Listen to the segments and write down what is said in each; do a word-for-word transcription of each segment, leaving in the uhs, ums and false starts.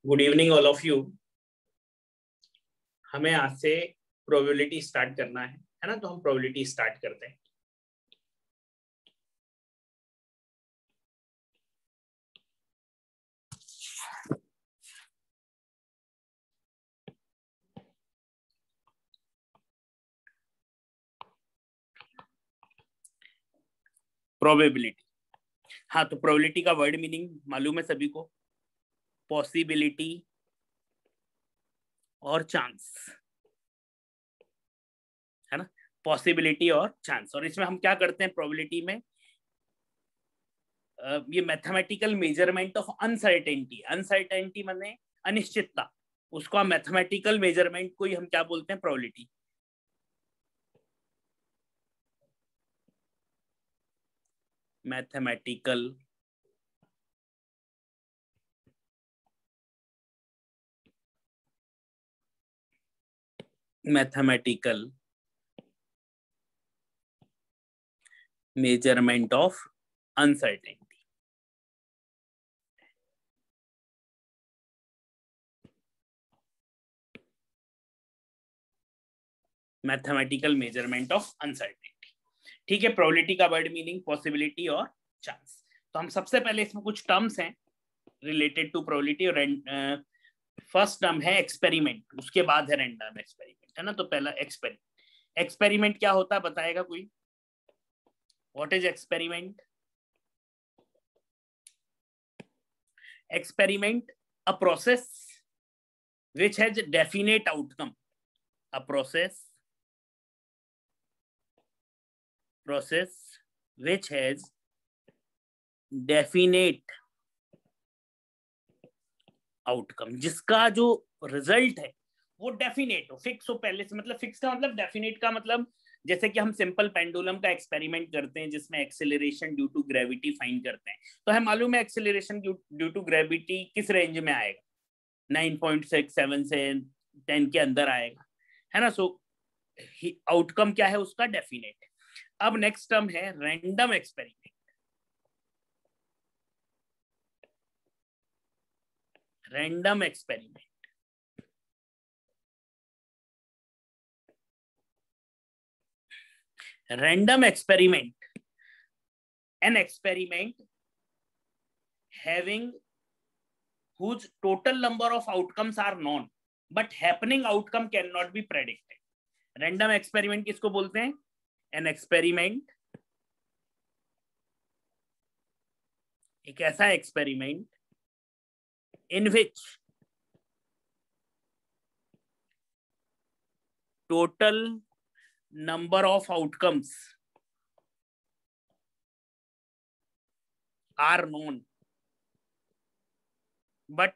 Good evening all of you. हमें आज से प्रोबेबिलिटी स्टार्ट करना है है ना, तो हम प्रोबेबिलिटी स्टार्ट करते हैं। प्रोबेबिलिटी, हाँ, तो प्रोबेबिलिटी का वर्ड मीनिंग मालूम है सभी को, पॉसिबिलिटी और चांस, है ना, पॉसिबिलिटी और चांस। और इसमें हम क्या करते हैं प्रोबेबिलिटी में, uh, ये mathematical measurement of uncertainty. Uncertainty माने अनिश्चितता, उसको हम मैथमेटिकल मेजरमेंट को ही हम क्या बोलते हैं, probability. Mathematical mathematical measurement of uncertainty. Mathematical measurement of uncertainty, ठीक है। प्रोबेबिलिटी का वर्ड मीनिंग पॉसिबिलिटी और चांस। तो हम सबसे पहले इसमें कुछ टर्म्स हैं रिलेटेड टू प्रोबेबिलिटी, और फर्स्ट टर्म है एक्सपेरिमेंट, उसके बाद है रैंडम एक्सपेरिमेंट, है ना। तो पहला एक्सपेरिमेंट। एक्सपेरिमेंट क्या होता है बताएगा कोई? What is experiment? Experiment a process which has definite outcome, a process process which has definite outcome, जिसका जो रिजल्ट है वो डेफिनेट हो, फिक्स हो पहले से। मतलब फिक्स का मतलब, डेफिनेट का मतलब, जैसे कि हम सिंपल पेंडुलम का एक्सपेरिमेंट करते हैं जिसमें acceleration due to gravity find करते हैं, तो हमें मालूम है एक्सेलरेशन ड्यू टू ग्रेविटी किस रेंज में आएगा, नाइन पॉइंट सिक्स सेवन से टेन के अंदर आएगा, है ना। सो आउटकम क्या है उसका, डेफिनेट। अब नेक्स्ट टर्म है random experiment. Random experiment random experiment, an experiment having whose total number of outcomes are known but happening outcome cannot be predicted. Random experiment किसको बोलते हैं? an experiment, एक ऐसा experiment in which total number of outcomes are known but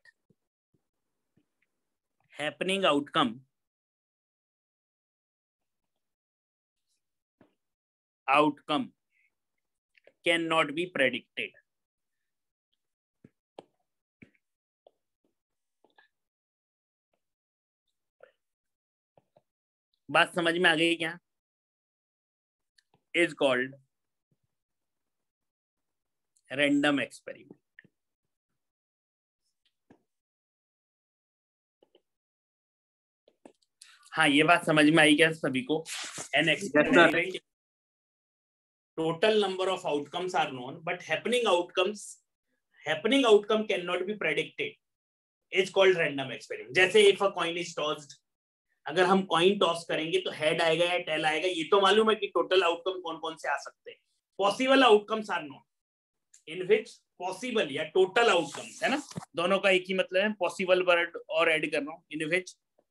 happening outcome outcome cannot be predicted. बात समझ में आ गई क्या? Is called random experiment. हाँ, ये बात समझ में आई क्या सभी को? An experiment, total number of outcomes are known but happening outcomes happening outcome can not be predicted, is called random experiment. जैसे if a coin is tossed, अगर हम कॉइन टॉस करेंगे तो हेड आएगा या टेल आएगा, ये तो मालूम है कि टोटल आउटकम कौन कौन से आ सकते हैं। Possible outcomes are known, in which possible या टोटल आउटकम्स, है ना, दोनों का एक ही मतलब है। पॉसिबल वर्ड और ऐड कर रहा हूं, in which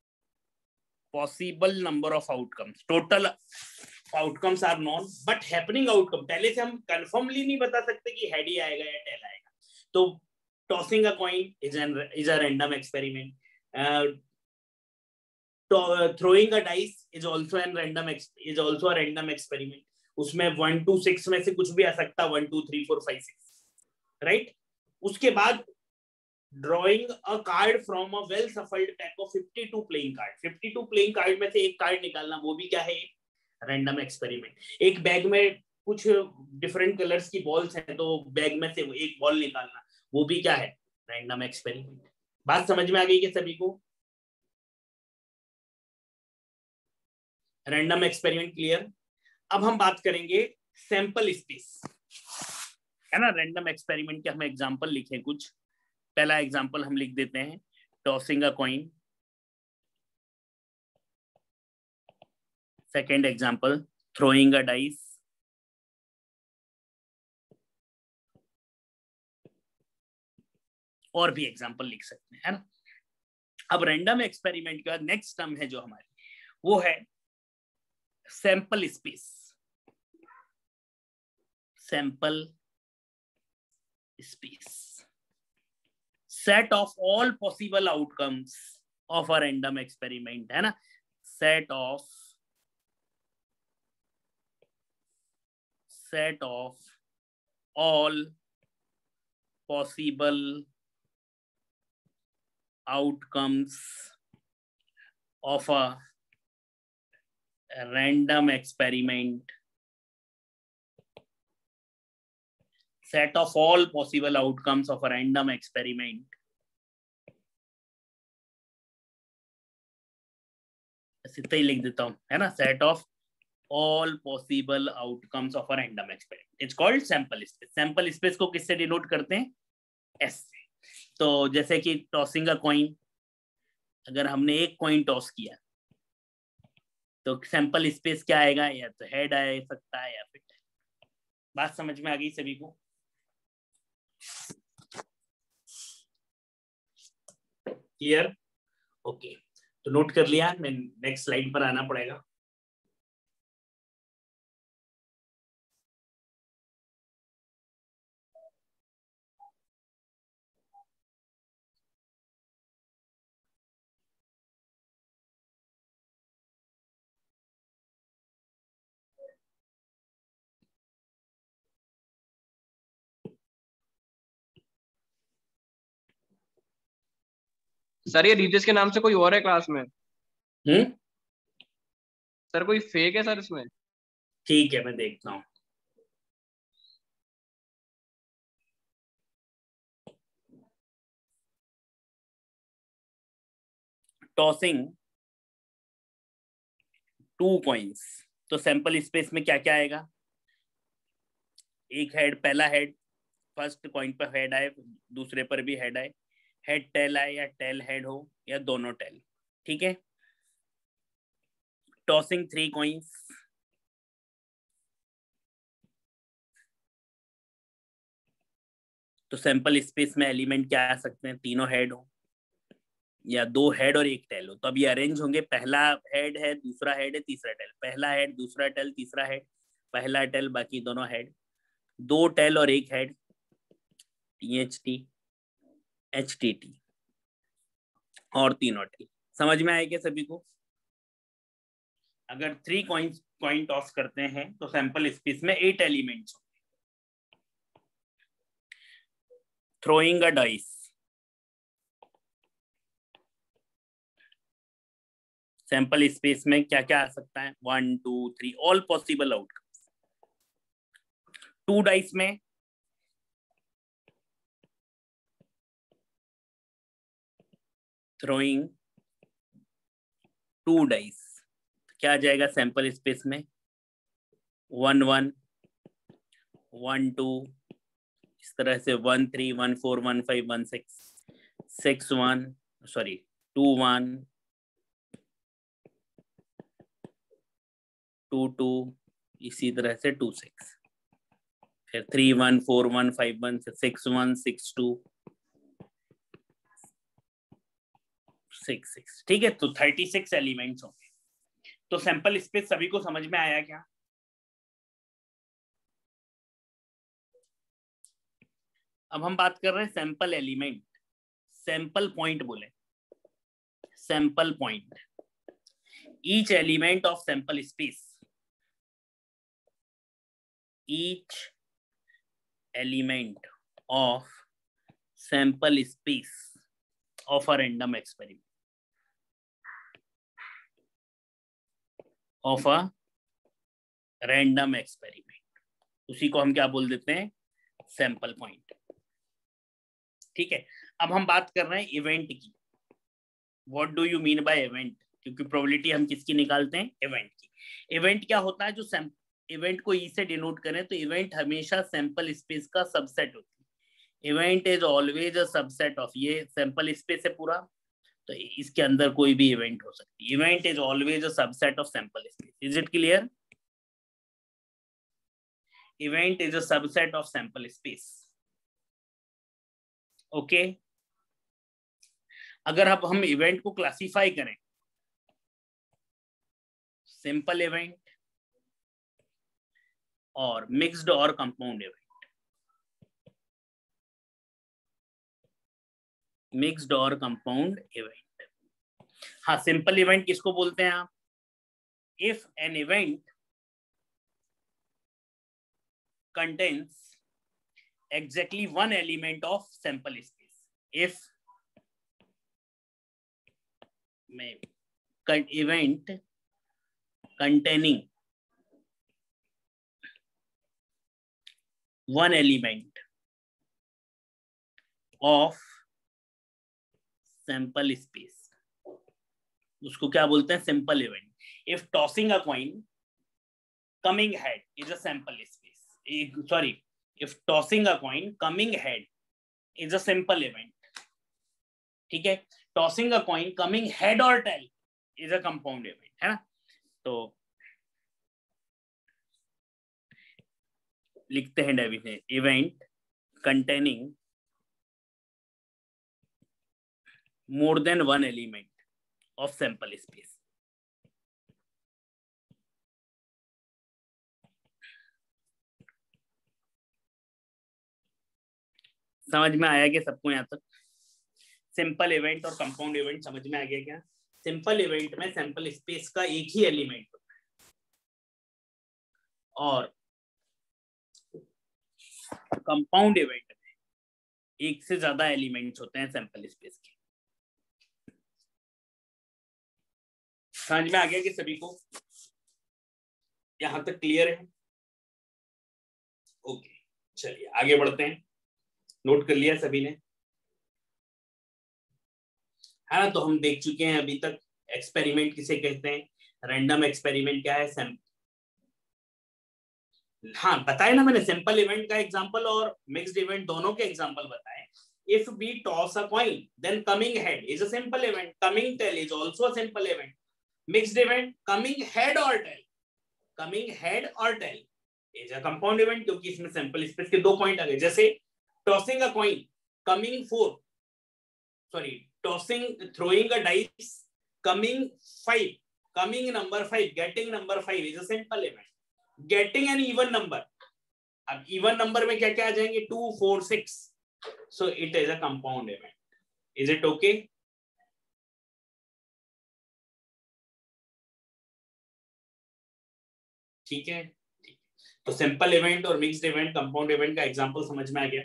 possible number of outcomes, total outcomes are known but happening outcome, पहले से हम कंफर्मली नहीं बता सकते कि हेड ही आएगा या टेल आएगा। तो tossing a coin is an is a random experiment. throwing a dice is also an random is also a random experiment. उसमें वन टू सिक्स में से कुछ भी आ सकता, one two three four five six, right. उसके बाद drawing a card from a well shuffled pack of fifty two playing card, fifty two playing card में से एक कार्ड निकालना, वो भी क्या है, रैंडम एक्सपेरिमेंट। एक बैग में कुछ डिफरेंट कलर्स की बॉल्स हैं, तो बैग में से एक बॉल निकालना, वो भी क्या है, रैंडम एक्सपेरिमेंट। बात समझ में आ गई क्या सभी को? Random experiment clear. अब हम बात करेंगे सैंपल स्पेस, है ना। रैंडम एक्सपेरिमेंट के हम एग्जांपल लिखे कुछ। पहला एग्जांपल हम लिख देते हैं, tossing a coin. Second example, throwing a dice. और भी एग्जांपल लिख सकते हैं, है ना। अब रैंडम एक्सपेरिमेंट के बाद नेक्स्ट टर्म है जो हमारी, वो है sample space. Sample space, set of all possible outcomes of a random experiment, है ना। Set of set of all possible outcomes of a random experiment, set of all possible outcomes of a random experiment, सीधा ही लिख देता हूं, है ना। set of all possible outcomes of a random experiment, it's called sample space। sample space को किससे denote करते हैं? S से। तो जैसे कि टॉसिंग अ कॉइन, अगर हमने एक कॉइन टॉस किया तो सैंपल स्पेस क्या आएगा? या तो हेड आ सकता है या फिर टेल। बात समझ में आ गई सभी को? क्लियर? ओके, तो नोट कर लिया। मैं नेक्स्ट स्लाइड पर आना पड़ेगा। सर ये रितेश के नाम से कोई और है क्लास में? हम्म, सर कोई फेक है सर इसमें? ठीक है, मैं देखता हूँ। टॉसिंग टू कॉइन्स, तो सैंपल स्पेस में क्या क्या आएगा? एक हेड, पहला हेड, फर्स्ट कॉइन पर हेड आए, दूसरे पर भी हेड आए, हेड टेल आए या टेल हेड हो या दोनों टेल, ठीक है। टॉसिंग थ्री कॉइन्स, तो सैंपल स्पेस में एलिमेंट क्या आ सकते हैं? तीनों हेड हो या दो हेड और एक टेल हो। तो अब ये अरेंज होंगे, पहला हेड है, दूसरा हेड है, तीसरा टेल, पहला हेड, दूसरा टेल, तीसरा हेड, पहला टेल, बाकी दोनों हेड, दो टेल और एक head, T H T, H T T और तीनों टेल। समझ में आया क्या सभी को? अगर थ्री कॉइन कॉइन टॉस करते हैं तो सैंपल स्पेस में eight elements. Throwing a dice, sample space में क्या क्या आ सकता है? One two three, all possible outcomes. Two dice में थ्रोइंग टू डाइस, क्या आ जाएगा सैंपल स्पेस में? वन वन, वन टू, इस तरह से one three, one four, one five, one six, six one, sorry two one, two two, इसी तरह से टू सिक्स, फिर three one, four one, five one, six one, six two, six six, ठीक है। तो थर्टी सिक्स एलिमेंट्स होंगे। तो sample space सभी को समझ में आया क्या? अब हम बात कर रहे हैं सैंपल एलिमेंट, सैंपल पॉइंट बोले, sample point, each element of sample space, each element of sample space of a random experiment, of a random experiment, उसी को हम क्या बोल देते हैं? सैंपल पॉइंट, ठीक है। अब हम बात कर रहे हैं इवेंट की. What do you mean by event? क्योंकि प्रोबेबिलिटी हम किसकी निकालते हैं? इवेंट की. इवेंट क्या होता है? जो इवेंट को ई से डिनोट करें तो इवेंट हमेशा सैंपल स्पेस का सबसेट होती है. Event is always a subset of, ये सैंपल स्पेस है पूरा, तो इसके अंदर कोई भी इवेंट हो सकती है. Event is always a subset of sample space. Is it clear? Event is a subset of sample space. Okay. अगर अब हम इवेंट को क्लासिफाई करें, सिंपल इवेंट और मिक्स्ड और कंपाउंड इवेंट. मिक्स्ड और कंपाउंड इवेंट. हाँ, सिंपल इवेंट किसको बोलते हैं आप? If an event contains exactly one element of sample space. If event containing one element of sample space, उसको क्या बोलते हैं? Simple event. If tossing a coin coming head is a sample space. Sorry, if tossing a coin coming head is a simple event. ठीक है. Tossing a coin coming head और tail is a compound event, है ना? तो लिखते हैं definition, event containing more than one element of sample space. समझ में आया क्या सबको यहाँ तक? सिंपल इवेंट और कंपाउंड इवेंट समझ में आ गया क्या? सिंपल इवेंट में सैंपल स्पेस का एक ही एलिमेंट होता है और कंपाउंड इवेंट में एक से ज्यादा एलिमेंट्स होते हैं सैंपल स्पेस के. समझ में आ गया कि सभी को यहां तक क्लियर है? ओके, चलिए आगे बढ़ते हैं. नोट कर लिया सभी ने, है ना? तो हम देख चुके हैं अभी तक एक्सपेरिमेंट किसे कहते हैं, रैंडम एक्सपेरिमेंट क्या है, सैंपल. हाँ बताया ना मैंने, सिंपल इवेंट का एग्जांपल और मिक्स्ड इवेंट दोनों के एग्जांपल बताए. If we toss a coin then coming head is a simple event, coming tail is also a simple event. Mixed event coming head और टेल, कमिंग हेड और tail is a compound event, क्योंकि इसमें sample space के दो point आ गए. जैसे tossing a coin coming four, sorry, tossing, throwing a dice, coming five, coming number five, getting number five is a simple event. Getting an even number, अब even number में क्या क्या आ जाएंगे? two, four, six, so it is a compound event. Is it okay? ठीक है. तो simple event और mixed event, compound event का एग्जांपल समझ में आ गया.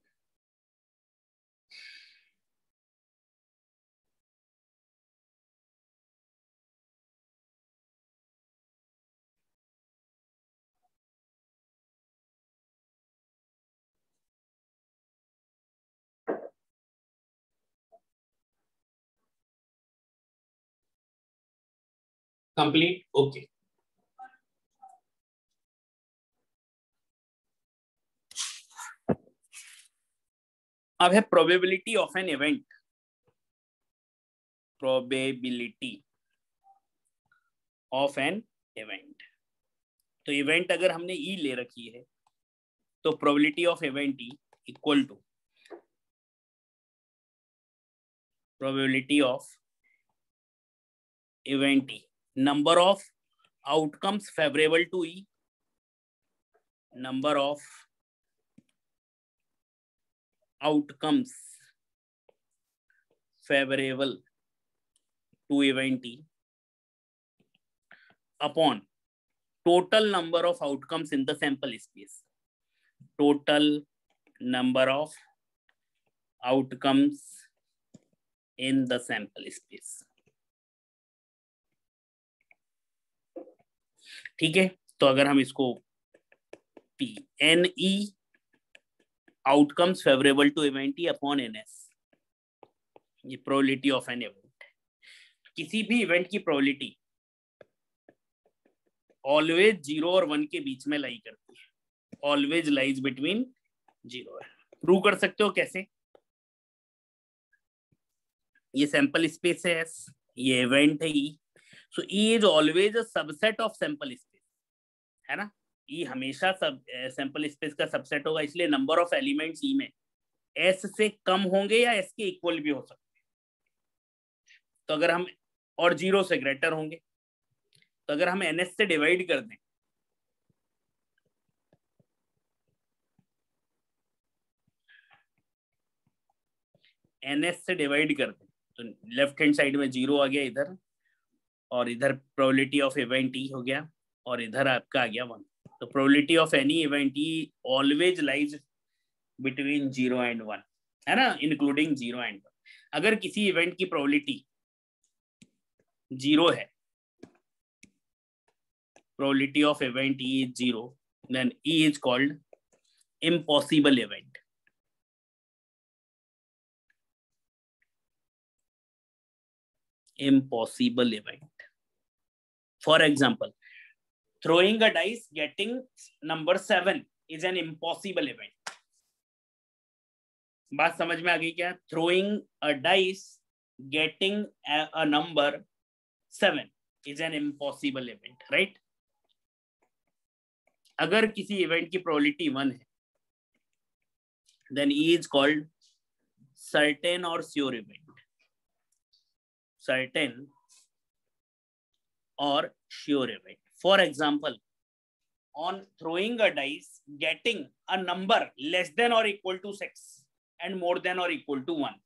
कंप्लीट. ओके. अब है probability of an event. Probability of an event. तो इवेंट अगर हमने ई ले रखी है तो probability of event E equal to probability of event E, number of outcomes favourable to E, number of outcomes favourable to event E upon total number of outcomes in the sample space. Total number of outcomes in the sample space. ठीक है. तो अगर हम इसको P N E outcomes favorable to event E upon N S, ये probability of an event. किसी भी event की प्रोबेबिलिटी ऑलवेज जीरो और वन के बीच में लाई करती है, always lies between zero. Prove कर सकते हो कैसे? ये सैंपल स्पेस है S, ये इवेंट है E, so E is always a subset of sample space, है ना? E हमेशा सब सैंपल स्पेस का सबसेट होगा, इसलिए नंबर ऑफ एलिमेंट्स E में S से कम होंगे या S के इक्वल भी हो सकते हैं। तो अगर हम, और जीरो से ग्रेटर होंगे, तो अगर हम N S से डिवाइड कर दें, N S से डिवाइड कर दें तो लेफ्ट हैंड साइड में जीरो आ गया इधर, और इधर प्रोबेबिलिटी ऑफ इवेंट E हो गया, और इधर आपका आ गया वन। तो probability of any event E always lies between zero and one, है ना, इंक्लूडिंग जीरो एंड वन। अगर किसी इवेंट की प्रोबेबिलिटी जीरो है, probability of event E is zero, then E is called impossible event. Impossible event. For example, throwing a dice getting number seven is an impossible event. बात समझ में आ गई क्या? Throwing a dice getting a, a number seven is an impossible event, right? अगर किसी event की probability one है, then E is called certain or sure event. Certain or sure event. For example, on throwing a dice, getting a number less than or equal to six and more than or equal to one.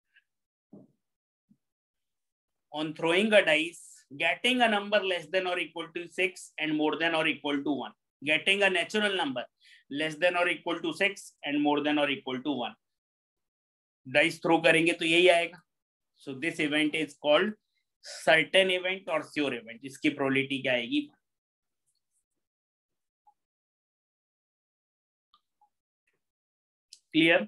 On throwing a dice, getting a number less than or equal to six and more than or equal to one. Getting a natural number less than or equal to six and more than or equal to one. Dice throw करेंगे तो यही आएगा. So this event is called certain event or sure event. इसकी probability क्या आएगी? Clear?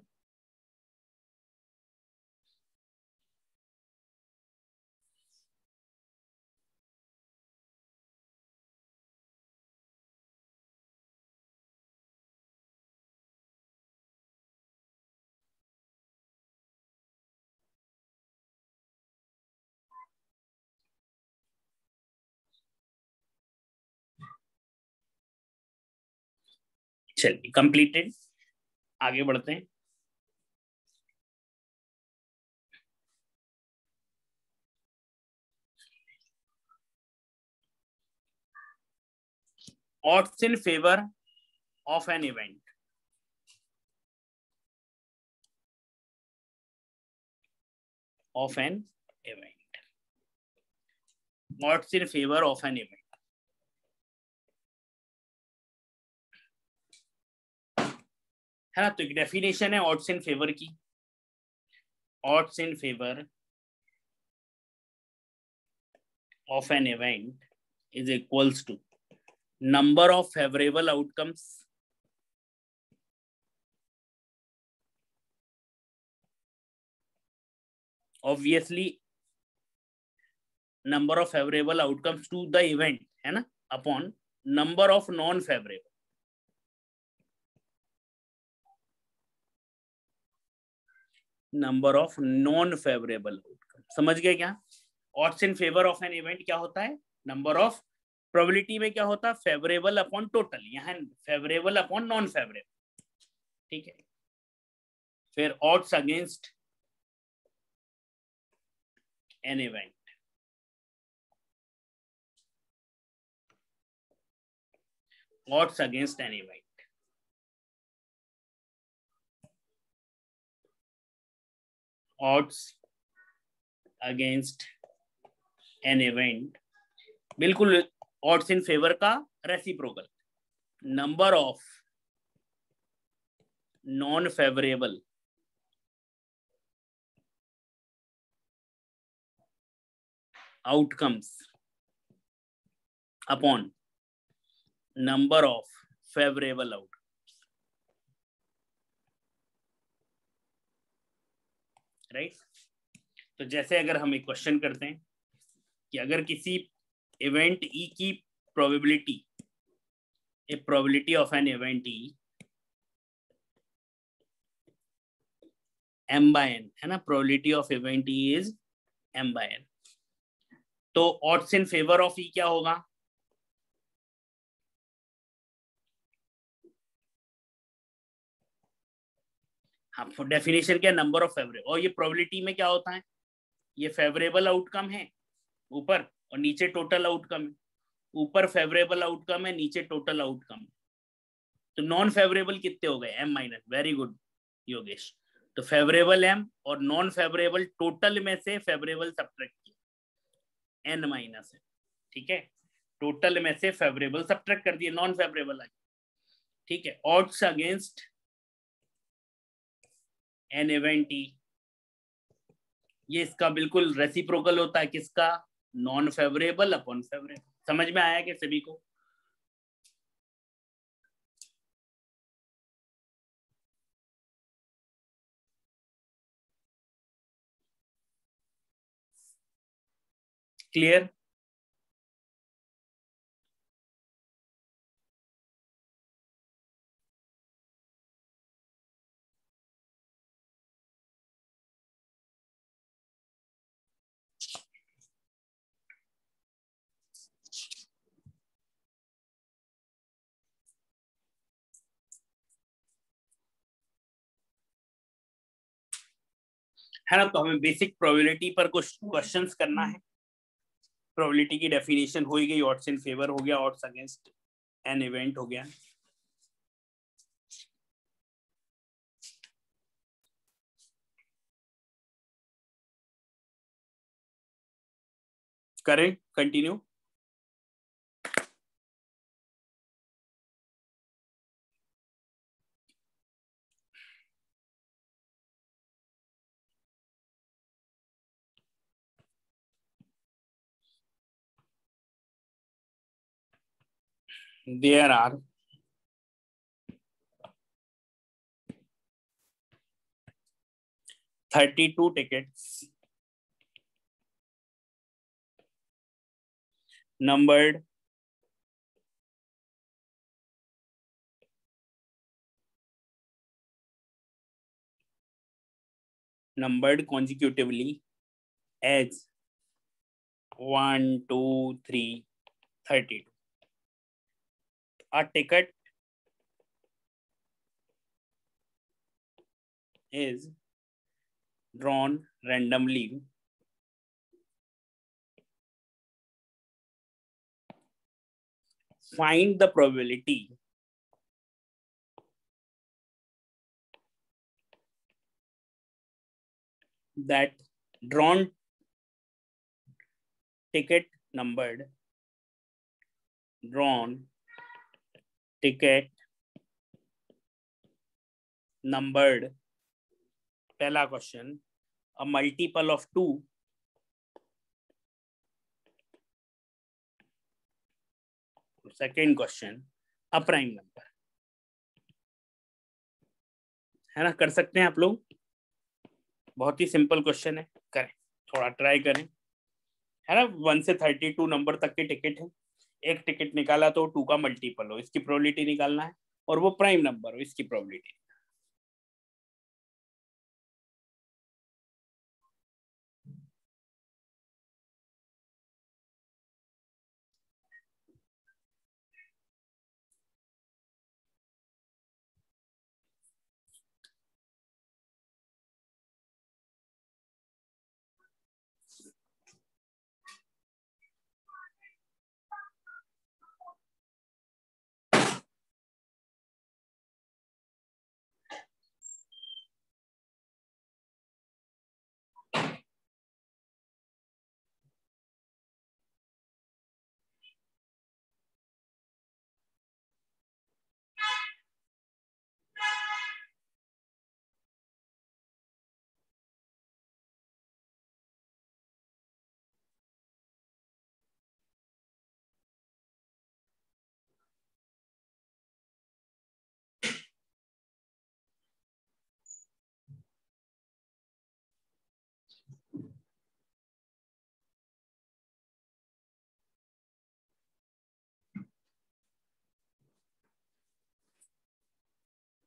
चलिए completed, आगे बढ़ते हैं. Odds in favor of an event. Of an event. Odds in favor of an event. है ना? तो एक डेफिनेशन है ऑड्स इन फेवर की. Odds in favour of an event is equals to number of favourable outcomes obviously number of favourable outcomes to the event, है ना, upon number of non favourable. Number of non favourable outcome. समझ गए क्या? Odds in favour of an event क्या होता है? Number of, probability में क्या होता है? फेवरेबल अपॉन टोटल, यहाँ फेवरेबल अपॉन नॉन फेवरेबल. ठीक है. फिर odds against an event. Odds against an event. odds against an event, बिल्कुल odds in favor का reciprocal. Number of non favourable outcomes upon number of favourable outcomes. Right? तो जैसे अगर हम एक क्वेश्चन करते हैं कि अगर किसी इवेंट ई की probability, a probability of an event E m by n है ना, probability of event E is m by n, तो odds in favour of E क्या होगा? हाँ, डेफिनेशन क्या, नंबर ऑफ फेवरेबल, और ये प्रोबेबिलिटी में क्या होता है, ये फेवरेबल आउटकम है ऊपर और नीचे टोटल आउटकम है, ऊपर फेवरेबल आउटकम है, नीचे टोटल आउटकम है, तो नॉन फेवरेबल कितने हो गए? M minus. Very good Yogesh. तो फेवरेबल एम और नॉन फेवरेबल टोटल में से फेवरेबल सब्ट्रैक्ट किया, एन माइनस है, ठीक है, टोटल में से फेवरेबल सब्ट्रैक्ट कर दिए, नॉन फेवरेबल आ, ठीक है। Odds against an event E, ये इसका बिल्कुल रेसिप्रोकल होता है, किसका? Non favourable upon favourable. समझ में आया क्या सभी को? क्लियर? है ना, तो हमें बेसिक प्रोबेबिलिटी पर कुछ क्वेश्चंस करना है। प्रोबेबिलिटी की डेफिनेशन हो ही गई, ऑड्स इन फेवर हो गया, ऑड्स अगेंस्ट एन इवेंट हो गया। करें continue. There are thirty two tickets numbered numbered consecutively as one two three thirty-two. A ticket is drawn randomly find the probability that drawn ticket numbered drawn ticket numbered, पहला question, a multiple of two second question, a prime number. है ना, कर सकते हैं आप लोग, बहुत ही simple question है, करें, थोड़ा ट्राई करें। है ना, वन से थर्टी टू नंबर तक के टिकट है, एक टिकट निकाला तो टू का मल्टीपल हो, इसकी प्रोबेबिलिटी निकालना है, और वो प्राइम नंबर हो, इसकी प्रोबेबिलिटी।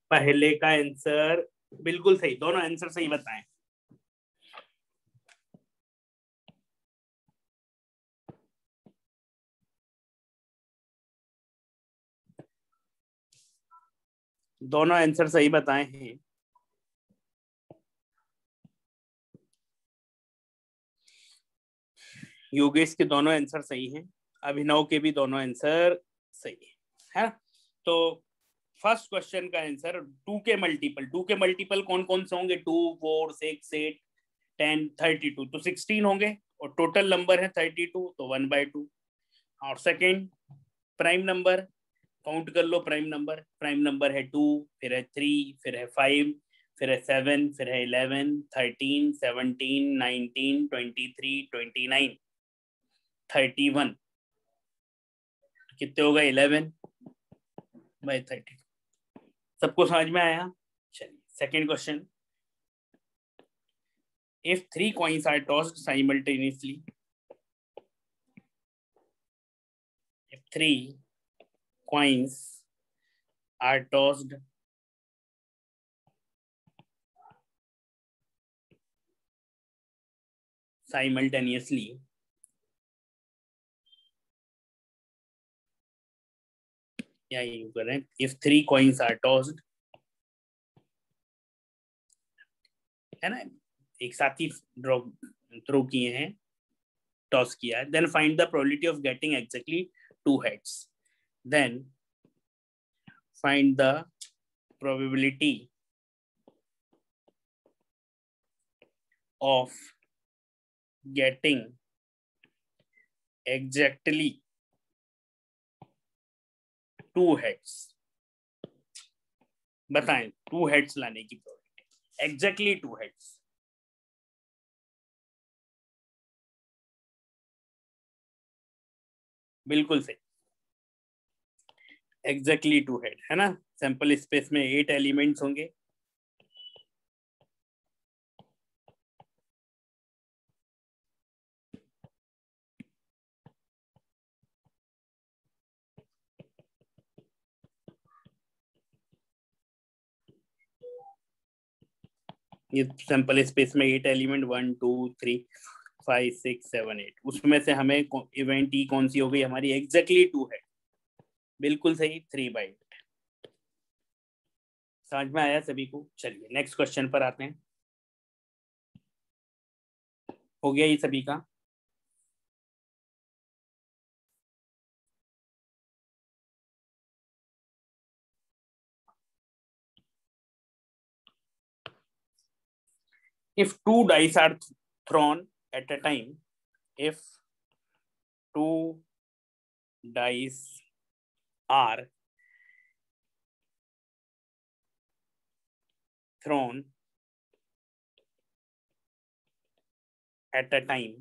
पहले का आंसर बिल्कुल सही, दोनों आंसर सही बताएं। दोनों आंसर सही बताए हैं। योगेश के दोनों आंसर सही हैं, अभिनव के भी दोनों आंसर सही है, है? तो फर्स्ट क्वेश्चन का आंसर टू के मल्टीपल, टू के मल्टीपल कौन कौन से होंगे? Two, four, six, eight, ten, thirty two, तो सिक्सटीन होंगे और टोटल नंबर है थर्टी टू, तो वन बाय टू। और सेकेंड प्राइम नंबर, काउंट कर लो प्राइम नंबर, प्राइम नंबर है टू, फिर है थ्री, फिर है फाइव, फिर है सेवन, फिर है eleven, thirteen, seventeen, nineteen, twenty three, twenty nine, thirty one, कितने होगा? Eleven by thirty. सबको समझ में आया? चलिए second question, if three coins are tossed simultaneously, if three coins are tossed simultaneously, yeah, you correct. If three coins are tossed, है ना, एक साथ ही ड्रॉ थ्रो किए हैं, टॉस किया है, then find the probability of getting exactly two heads. Then find the probability of getting exactly two heads. बताएं two heads लाने की प्रोबेबिलिटी, एग्जैक्टली टू हेड्स। बिल्कुल सही, एग्जैक्टली टू हेड, है ना। सैंपल स्पेस में एट एलिमेंट्स होंगे, ये सैंपल स्पेस में eight element, one two three five six seven eight, उसमें से हमें इवेंट ई कौन सी हो गई हमारी? एग्जैक्टली टू हेड, बिल्कुल सही, थ्री बाई एट। समझ में आया सभी को? चलिए नेक्स्ट क्वेश्चन पर आते हैं। हो गया ये सभी का? If two dice are thrown at a time, if two dice are thrown at a time,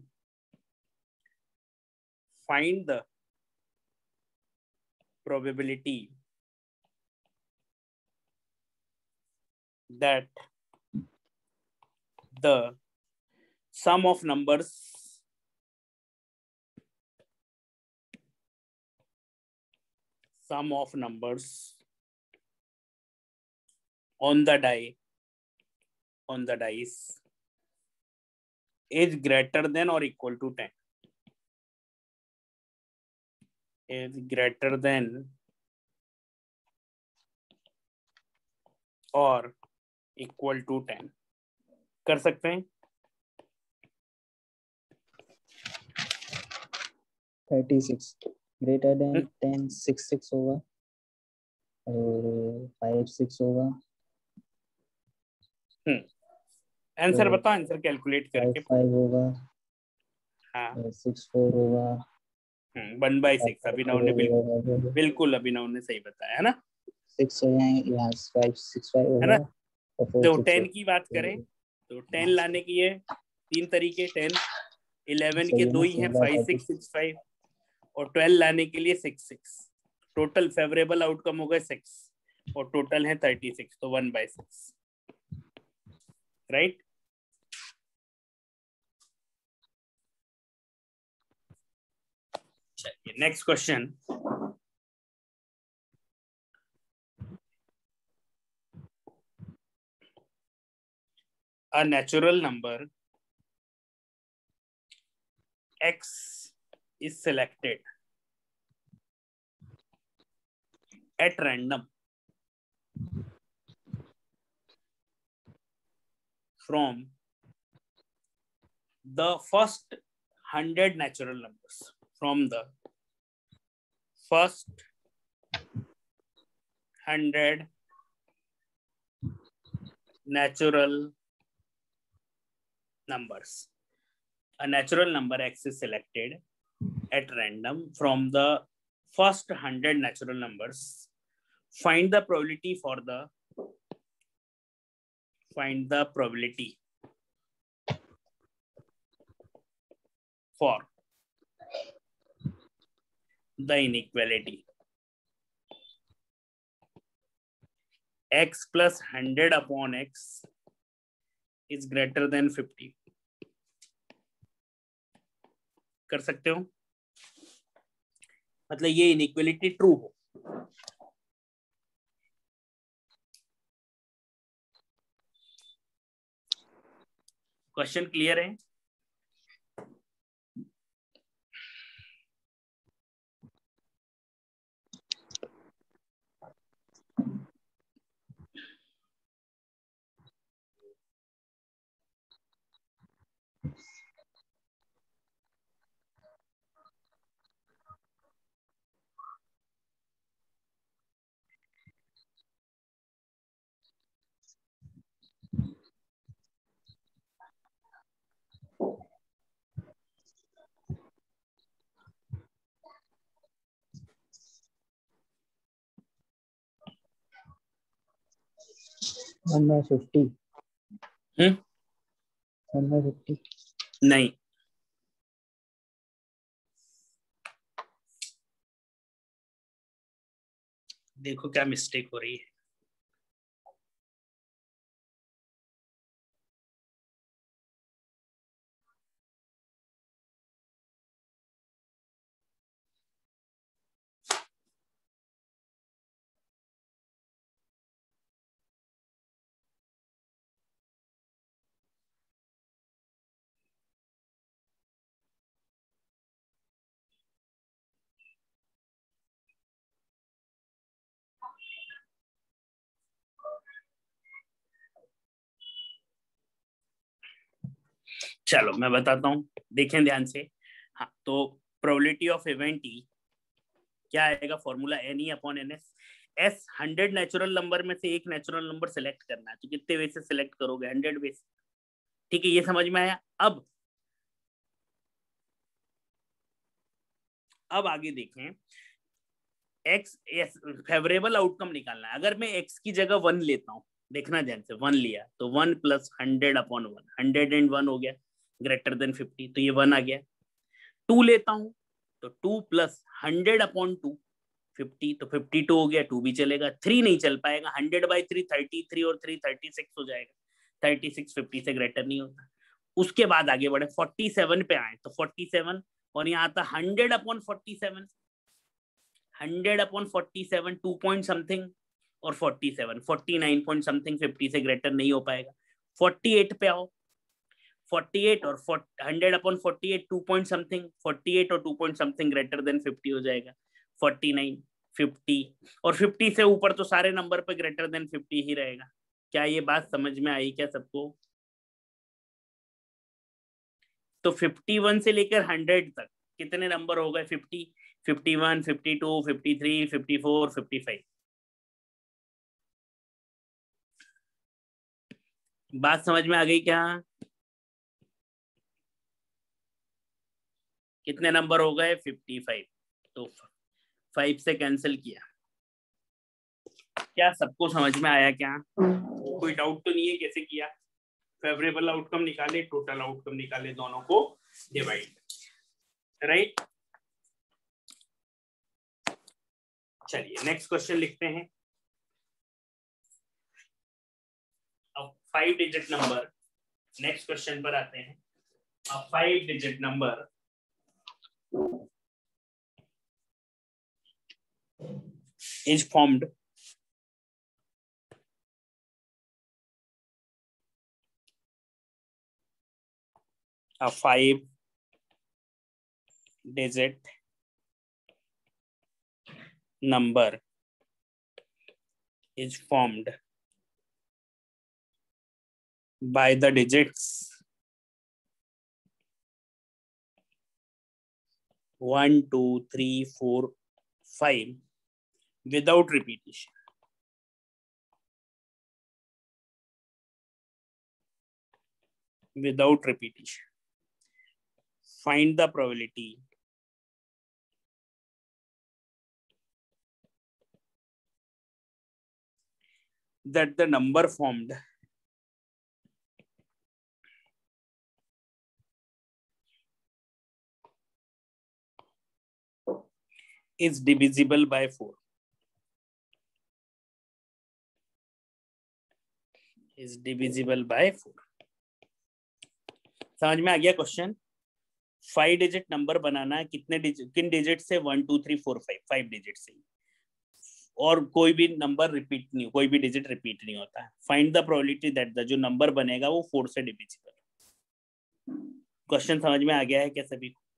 find the probability that the sum of numbers sum of numbers on the die on the dice is greater than or equal to ten, is greater than or equal to ten। कर सकते हैं? Thirty six greater than ten, six six होगा और five six होगा। हम्म answer बताओ, answer calculate करके। Five होगा, हाँ, सिक्स फोर होगा, hmm one by six. Abhinav ने बिल्कुल बिल्कुल अभिनव ने सही बताया, है ना। सिक्स हो जाएंगे, यहाँ फाइव सिक्स फाइव है होगा ना। और फोर तो सिक्स टेन की बात करें तो टेन लाने की है तीन तरीके, टेन, इलेवन के दो ही हैं, फाइव सिक्स सिक्स फाइव, और ट्वेल्व लाने के लिए six six. Total favourable outcome होगा सिक्स और टोटल है थर्टी सिक्स, तो वन बाई सिक्स, राइट। चलिए next question, a natural number x is selected at random from the first hundred natural numbers. From the first hundred natural numbers. A natural number x is selected at random from the first hundred natural numbers. Find the probability for the find the probability for the inequality x plus one hundred upon x is greater than fifty. कर सकते हो, मतलब ये inequality true हो. Question clear है? one by fifty. हम्म one by fifty. नहीं, देखो क्या मिस्टेक हो रही है. चलो मैं बताता हूँ, देखें ध्यान से. हाँ, तो प्रोबेबिलिटी ऑफ इवेंट ई क्या आएगा? Formula n E upon n S. S hundred natural number में से एक नेचुरल नंबर सेलेक्ट करना है, तो कितने वे से सिलेक्ट करोगे? हंड्रेड वे से. ठीक है, ये समझ में आया. अब अब आगे देखें, एक्स फेवरेबल आउटकम निकालना है. अगर मैं एक्स की जगह वन लेता हूँ, देखना ध्यान से, वन लिया तो one plus hundred upon one, hundred and one हो गया ग्रेटर देन फिफ्टी, तो ये वन आ गया. टू लेता हूं तो two plus hundred upon two, fifty, तो फिफ्टी टू हो गया, टू भी चलेगा. थ्री नहीं चल पाएगा, hundred by three thirty three और थ्री थर्टी सिक्स हो जाएगा. थर्टी सिक्स फिफ्टी से ग्रेटर नहीं होता. उसके बाद आगे बढ़े, फोर्टी सेवन पे आए तो फोर्टी सेवन, और यहाँ आता hundred upon forty seven, hundred upon forty seven, two point something, और forty seven, forty nine point something, fifty से ग्रेटर नहीं हो पाएगा. फोर्टी एट पे आओ, फोर्टी एट और hundred upon forty eight, two point something, forty eight और two point something greater than fifty हो जाएगा. फोर्टी नाइन, फिफ्टी, और फिफ्टी से ऊपर तो सारे नंबर पे ग्रेटर देन फिफ्टी ही रहेगा. क्या ये बात समझ में आई क्या सबको? तो फिफ्टी वन से लेकर हंड्रेड तक कितने नंबर हो गए? Fifty, fifty one, fifty two, fifty three, fifty four, fifty five. बात समझ में आ गई क्या? कितने नंबर हो गए? Fifty five. तो फाइव से कैंसिल किया. क्या सबको समझ में आया क्या? कोई डाउट तो नहीं है कैसे किया? फेवरेबल आउटकम निकाले, टोटल आउटकम निकाले, दोनों को डिवाइड. राइट, चलिए नेक्स्ट क्वेश्चन लिखते हैं. अब five digit number, next question पर आते हैं. अब five digit number is formed a five digit number is formed by the digits one, two, three, four, five without repetition. Without repetition. Find the probability that the number formed is divisible by four. Is divisible by four. समझ में आ गया question? Five digit number बनाना है, कितने digit, किन digit से? One two three four five, five digit से, और कोई भी नंबर रिपीट नहीं, कोई भी डिजिट रिपीट नहीं होता है. Find the probability that the जो नंबर बनेगा वो फोर से डिविजिबल. क्वेश्चन समझ में आ गया है क्या सभी को?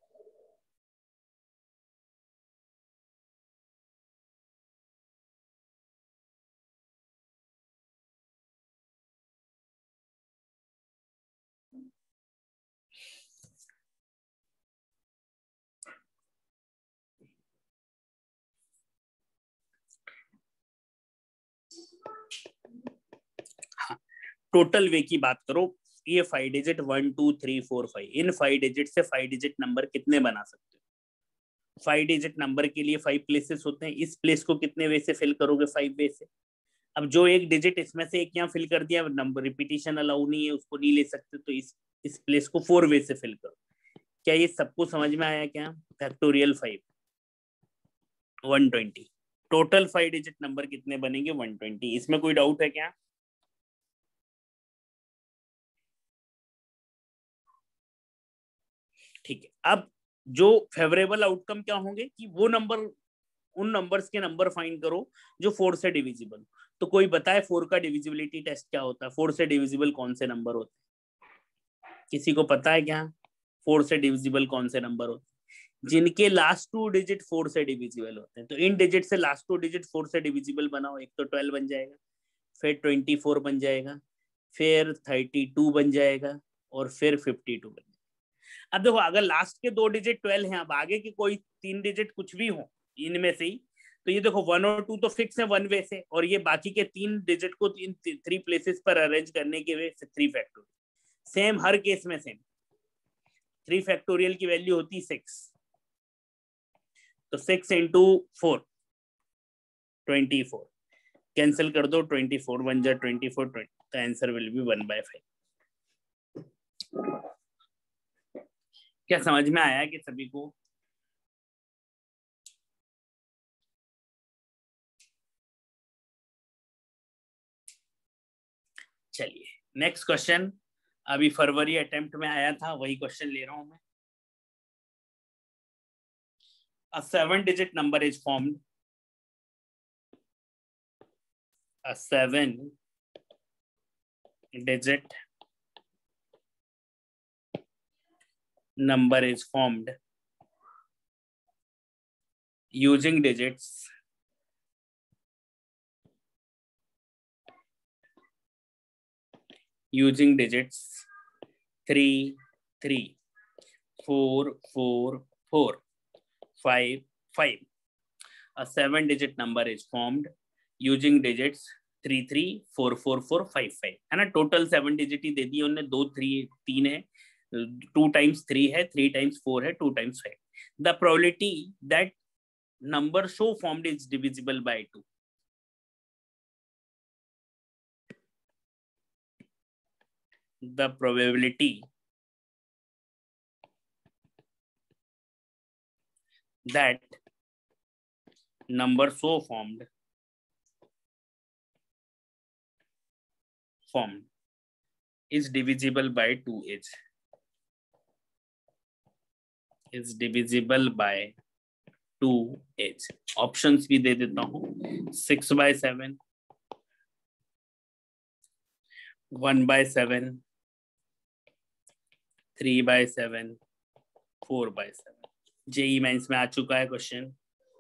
टोटल वे की बात करो, ये five digit one two three four five, इन फाइव डिजिट से फाइव डिजिट नंबर कितने बना सकते हो? फाइव डिजिट नंबर के लिए फाइव प्लेसेस होते हैं, इस प्लेस को कितने वे से फिल करोगे? फाइव वे से. अब जो एक डिजिट इसमें से एक यहाँ फिल कर दिया, नंबर रिपीटिशन अलाउ नहीं है, उसको नहीं ले सकते, तो इस इस प्लेस को फोर वे से फिल करो. क्या ये सबको समझ में आया क्या? Factorial five, one twenty. Total five digit number कितने बनेंगे? One twenty. इसमें कोई डाउट है क्या? ठीक है. अब जो फेवरेबल आउटकम क्या होंगे कि वो नंबर, उन नंबर्स के नंबर फाइंड करो जो फोर से डिविजिबल. तो कोई बताए फोर का डिविजिबिलिटी टेस्ट क्या होता है? फोर से डिविजिबल कौन से नंबर होते हैं? किसी को पता है क्या फोर से डिविजिबल कौन से नंबर होते हैं? जिनके लास्ट टू डिजिट फोर से डिविजिबल होते हैं. तो इन डिजिट से लास्ट टू डिजिट फोर से डिविजिबल बनाओ. एक तो ट्वेल्व बन जाएगा, फिर ट्वेंटी फोर बन जाएगा, फिर थर्टी टू बन जाएगा, और फिर फिफ्टी टू बन जाएगा. अब देखो, अगर लास्ट के दो डिजिट ट्वेल्व हैं, अब आगे के कोई तीन डिजिट कुछ भी हो इनमें से ही, तो ये देखो वन और टू तो फिक्स है वन वे से, और ये बाकी के तीन डिजिट को तीन थ्री प्लेसेस पर अरेंज करने के वे से थ्री फैक्टोरियल. सेम हर केस में सेम. थ्री फैक्टोरियल की वैल्यू होती सिक्स, तो six into four twenty four. Cancel कर दो, ट्वेंटी फोर वन जा twenty four, the answer will be one by five. क्या समझ में आया कि सभी को? चलिए नेक्स्ट क्वेश्चन. अभी फरवरी अटेम्प्ट में आया था, वही क्वेश्चन ले रहा हूं मैं. A seven digit number is formed. A seven digit number is formed using digits using digits three, three, four, four, four, five, five. A seven digit number is formed using digits three, three, four, four, four, five, five. है ना? Total seven digit ही दे दी उन्होंने. दो three तीन है, two times three है, थ्री टाइम्स फोर है, two times five. The probability that number so formed is divisible by two. The probability that number so formed formed is divisible by two is is divisible by two is. Options भी दे देता हूं. Six by seven, one by seven, three by seven, four by seven. JEE Mains में आ चुका है question,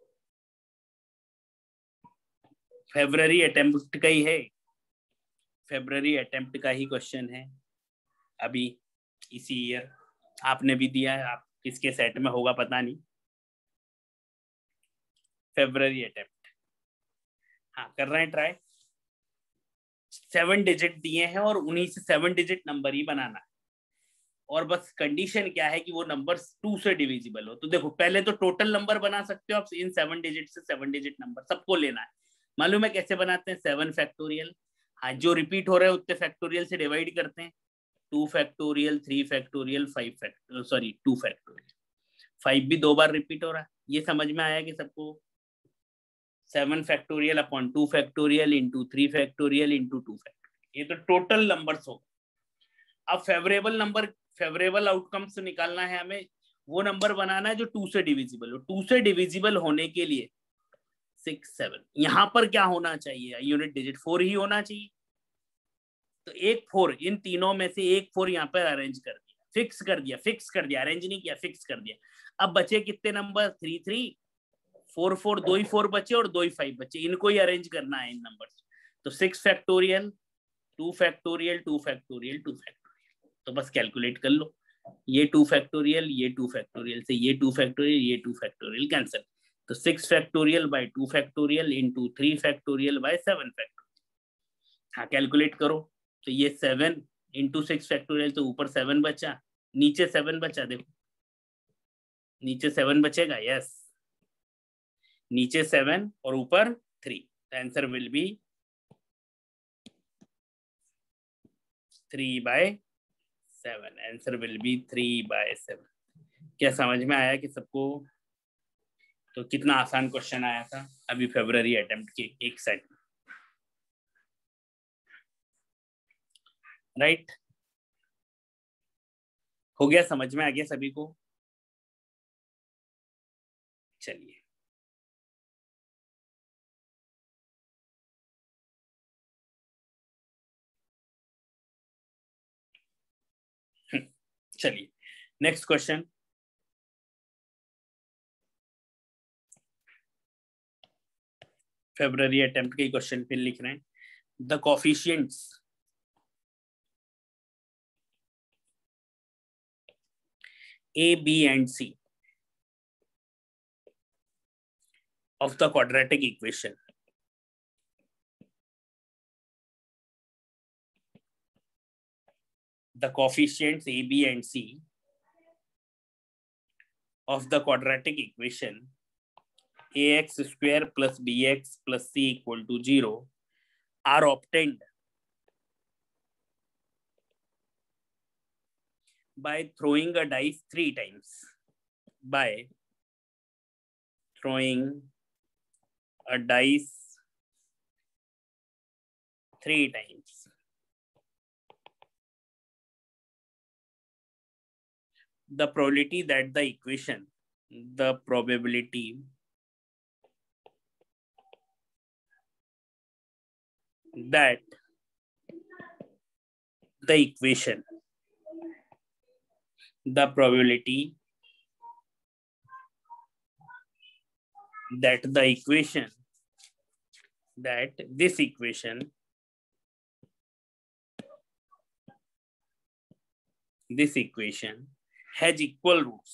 February attempt का ही है, फेब्रुअरी अटेम्प्ट का ही क्वेश्चन है अभी इसी ईयर, आपने भी दिया है, आप किसके सेट में होगा पता नहीं, फेब्रुअरी अटेम्प्ट। हाँ कर रहे हैं ट्राई, सेवन डिजिट दिए हैं और उन्हीं से सेवन डिजिट नंबर ही बनाना है, और बस कंडीशन क्या है कि वो नंबर टू से डिविजिबल हो। तो देखो पहले तो टोटल नंबर बना सकते हो आप, इन सेवन डिजिट से सेवन डिजिट नंबर सबको लेना है। मालूम है कैसे बनाते हैं, सेवन फैक्टोरियल, हाँ जो रिपीट हो रहे हैं उतने फैक्टोरियल से डिवाइड करते हैं, two factorial, three factorial, five factorial, sorry two factorial, five भी दो बार रिपीट हो रहा है। ये समझ में आया कि सबको, seven factorial upon two factorial into three factorial into two factorial, ये तो टोटल नंबर्स हो। अब फेवरेबल नंबर, फेवरेबल आउटकम्स निकालना है हमें, वो नंबर बनाना है जो टू से डिविजिबल हो। टू से डिविजिबल होने के लिए सिक्स, सेवन, यहाँ पर क्या होना चाहिए, यूनिट डिजिट फोर ही होना चाहिए। तो एक फोर, इन तीनों में से एक फोर यहाँ पर अरेंज कर दिया, फिक्स कर दिया, फिक्स कर दिया, अरेंज नहीं किया, फिक्स कर दिया। अब बचे कितने number, three three, four four, दो ही फोर बचे और दो ही फाइव बचे, इनको ही अरेंज करना है इन नंबर्स। तो six factorial, two factorial, two factorial, two factorial, तो बस कैलकुलेट कर लो, ये टू फैक्टोरियल, ये टू फैक्टोरियल से ये टू फैक्टोरियल, ये टू फैक्टोरियल कैंसिल। तो six factorial by two factorial into three factorial by seven factorial. हाँ कैलकुलेट करो, तो ये सेवन इंटू सिक्स फैक्टोरियल, तो ऊपर सेवन बचा, नीचे सेवन बचा, देखो नीचे सेवन बचेगा, यस नीचे सेवन और ऊपर three, answer will be three by seven, answer will be three by seven. क्या समझ में आया कि सबको? तो कितना आसान क्वेश्चन आया था अभी फरवरी अटेम्प्ट के एक सेट में, राइट? हो गया, समझ में आ गया सभी को? चलिए चलिए नेक्स्ट क्वेश्चन, फरवरी अटेम्प्ट के क्वेश्चन फिर लिख रहे हैं। The coefficients A, B and C of the quadratic equation the coefficients A, B and C of the quadratic equation ax square plus bx plus c equal to zero are obtained by throwing a dice three times. By throwing a dice three times. The probability that the equation, the probability that the equation, the probability that the equation, that this equation, this equation has equal roots,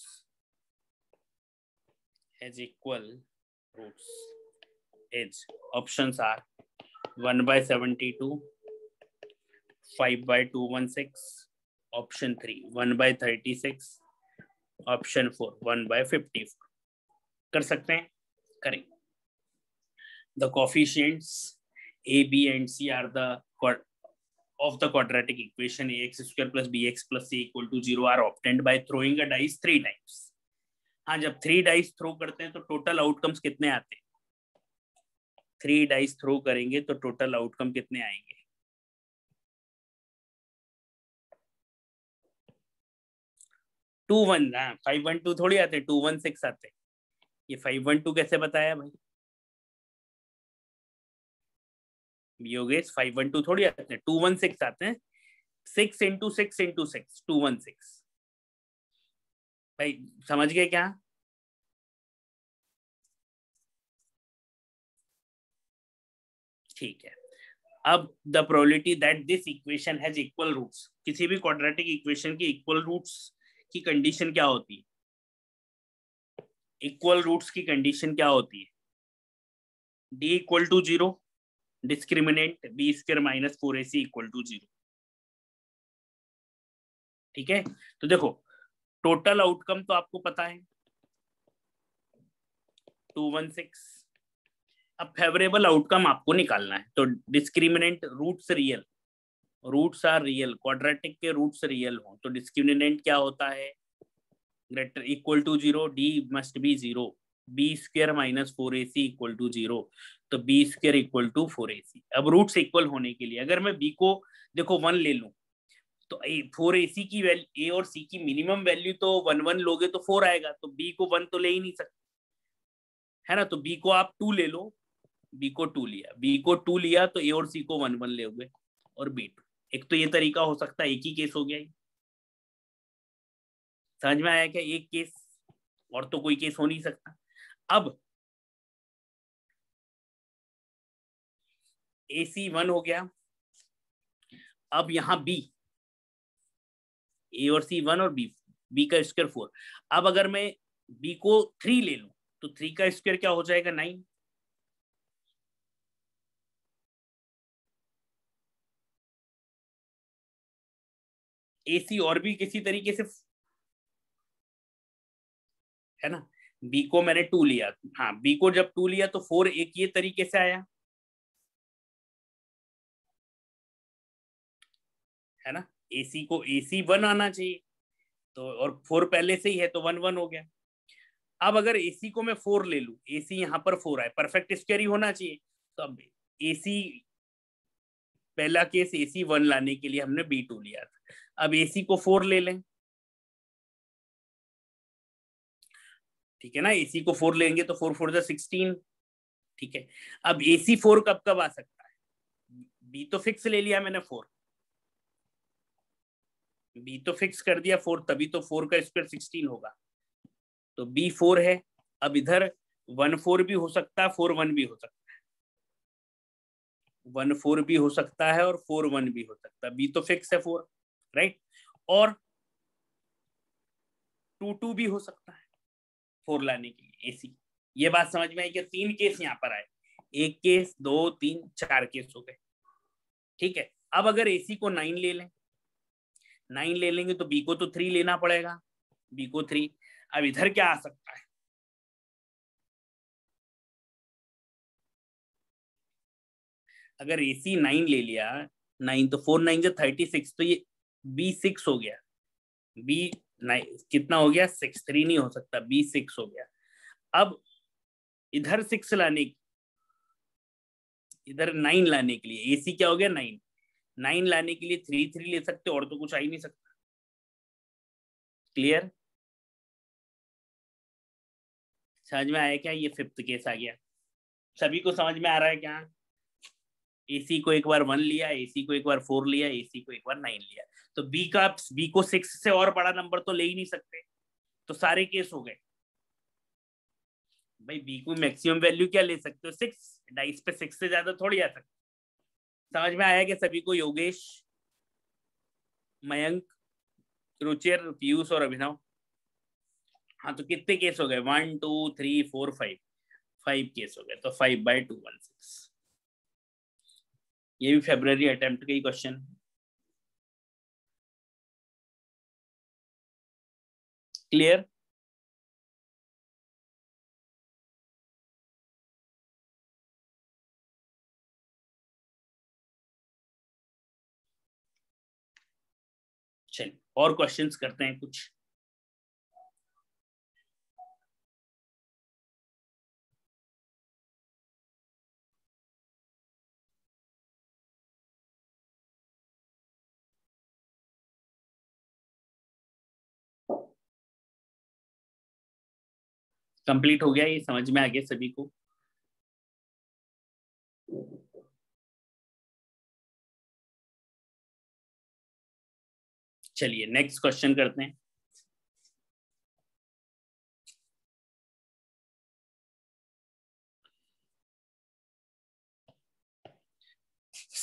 has equal roots is, options are one by seventy-two, five by two hundred sixteen, option three one by thirty-six, option four one by fifty-four. कर सकते हैं, करें। The coefficients A, B and C are the of the quadratic equation ax square plus bx plus c equal to zero are obtained by throwing a dice three times. हाँ, जब three dice throw करते हैं तो total outcomes कितने आते हैं? Three dice throw करेंगे तो टोटल आउटकम कितने आएंगे? टू वन, हाँ फाइव वन टू थोड़ी आते, टू वन सिक्स आते। ये फाइव वन टू कैसे बताया भाई योगेश? फाइव वन टू थोड़ी आते हैं, टू वन सिक्स आते हैं। Six into six into six, two one six, भाई समझ गए क्या? ठीक है। अब the probability that this equation has equal roots, किसी भी क्वाड्रेटिक इक्वेशन की इक्वल रूट्स की कंडीशन क्या होती है? इक्वल रूट्स की कंडीशन क्या होती है? D equal to zero, discriminant B square minus four A C equal to zero. ठीक है, तो देखो टोटल आउटकम तो आपको पता है टू वन सिक्स। अब फेवरेबल आउटकम आपको निकालना है, तो discriminant roots real, roots are real, quadratic के रूट्स रियल हो तो डिस्क्रिमिनेंट क्या होता है? Greater equal to zero, D must be zero, B square minus four A C equal to zero, तो B square equal to four A C. अब roots equal होने के लिए अगर मैं बी को देखो वन ले लूं तो फोर ए सी की वैल्यू, ए और सी की मिनिमम वैल्यू तो वन वन लोगे तो फोर आएगा, तो बी को वन तो ले ही नहीं सकते, है ना? तो बी को आप टू ले लो, बी को टू लिया, बी को टू लिया तो ए और सी को वन वन ले हुए और बी टू। एक तो ये तरीका हो सकता है, एक ही केस हो गया। समझ में आया क्या? एक केस, और तो कोई केस हो नहीं सकता। अब ए सी वन हो गया, अब यहां बी, ए और सी वन और बी, बी का स्क्वायर फोर। अब अगर मैं बी को थ्री ले लूं तो थ्री का स्क्वायर क्या हो जाएगा? नाइन। ए सी और भी किसी तरीके से, है ना? बी को मैंने टू लिया, हाँ बी को जब टू लिया तो फोर एक ये तरीके से आया, है ना? एसी को एसी वन आना चाहिए, तो और फोर पहले से ही है तो वन वन हो गया। अब अगर एसी को मैं फोर ले लूं, एसी यहाँ पर फोर आए, परफेक्ट स्क्वायर ही होना चाहिए, तो अब एसी पहला केस एसी वन लाने के लिए हमने बी टू लिया था, अब एसी को फोर ले लें, ठीक है ना? एसी को फोर लेंगे तो फोर फोर जा सिक्सटीन, ठीक है। अब एसी फोर कब कब आ सकता है? बी तो फिक्स ले लिया मैंने फोर, बी तो फिक्स कर दिया फोर, तभी तो फोर का स्क्वायर सिक्सटीन होगा, तो बी फोर है। अब इधर वन फोर भी हो सकता है, फोर वन भी हो सकता है, वन फोर भी हो सकता है और फोर वन भी हो सकता है, बी तो फिक्स है फोर, राइट? और टू टू भी हो सकता है फोर लाने के लिए एसी। ये बात समझ में आई कि तीन केस यहाँ पर आए, एक केस, दो, तीन, चार केस हो गए, ठीक है। अब अगर एसी को नाइन ले लें, नाइन ले लेंगे तो बी को तो थ्री लेना पड़ेगा, बी को थ्री। अब इधर क्या आ सकता है? अगर एसी नाइन ले लिया, नाइन तो फोर नाइन जो थर्टी सिक्स, तो ये बी सिक्स हो गया, बी नाइन कितना हो गया? सिक्स, थ्री नहीं हो सकता, बी सिक्स हो गया। अब इधर सिक्स लाने, इधर नाइन लाने के लिए एसी क्या हो गया? नाइन, नाइन लाने के लिए थ्री थ्री ले सकते, और तो कुछ आ ही नहीं सकता। क्लियर? समझ में आया क्या? ये फिफ्थ केस आ गया, सभी को समझ में आ रहा है क्या? एसी को एक बार वन लिया, एसी को एक बार फोर लिया, एसी को एक बार नाइन लिया, तो बी का, बी को सिक्स से और बड़ा नंबर तो ले ही नहीं सकते, तो सारे केस हो गए। भाई बी को मैक्सिमम वैल्यू क्या ले सकते हो? सिक्स, डाइस पे सिक्स से ज्यादा थोड़ी आ सकता। समझ में आया क्या सभी को? योगेश, मयंक, रुचिर, पीयूष और अभिनव। हाँ, तो कितने केस हो गए? One two three four five, five case हो गए, तो five by two one six. ये भी फेब्रुवरी अटेम्प्ट का ही क्वेश्चन। क्लियर? चलिए और क्वेश्चंस करते हैं कुछ। कंप्लीट हो गया? ये समझ में आ गया सभी को? चलिए नेक्स्ट क्वेश्चन करते हैं।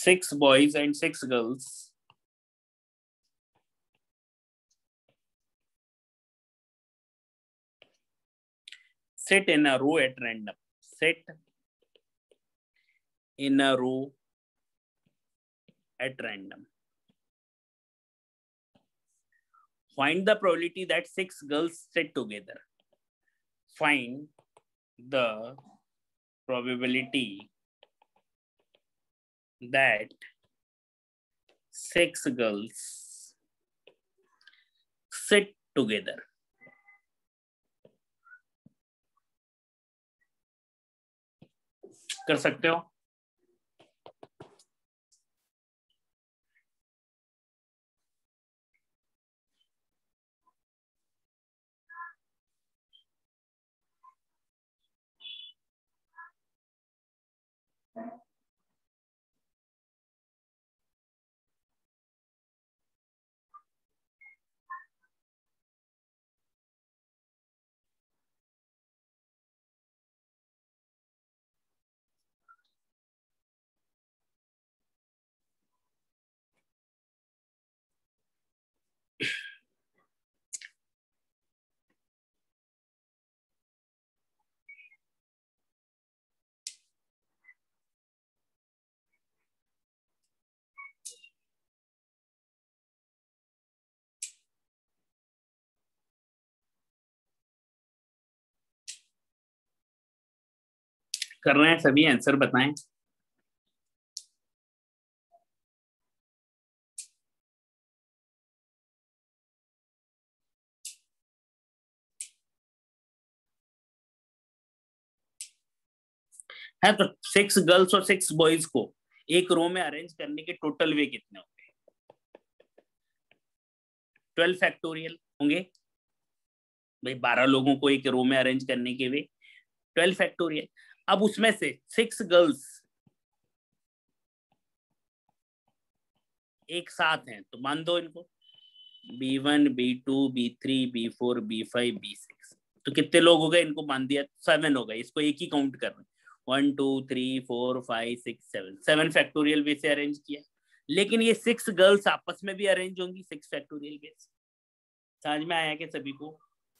six boys and six girls sit in a row at random. Sit in a row at random. Find the probability that six girls sit together. Find the probability that six girls sit together. कर सकते हो? कर रहे हैं सभी? Answer बताएं। है तो सिक्स गर्ल्स और सिक्स बॉयज को एक रो में अरेंज करने के टोटल वे कितने होंगे? ट्वेल्व फैक्टोरियल होंगे भाई। बारह लोगों को एक रो में अरेंज करने के वे ट्वेल्व फैक्टोरियल। अब उसमें से सिक्स गर्ल्स एक साथ हैं तो मान दो इनको B one, B two, B three, B four, B five, B six. तो कितने लोग हो गए? इनको मान दिया सेवन हो गए। इसको एक ही काउंट कर रहे हैं। One two three four five six seven, seven factorial way से अरेंज किया। लेकिन ये सिक्स गर्ल्स आपस में भी अरेंज होंगी सिक्स फैक्टोरियल वे से। समझ में आया कि सभी को?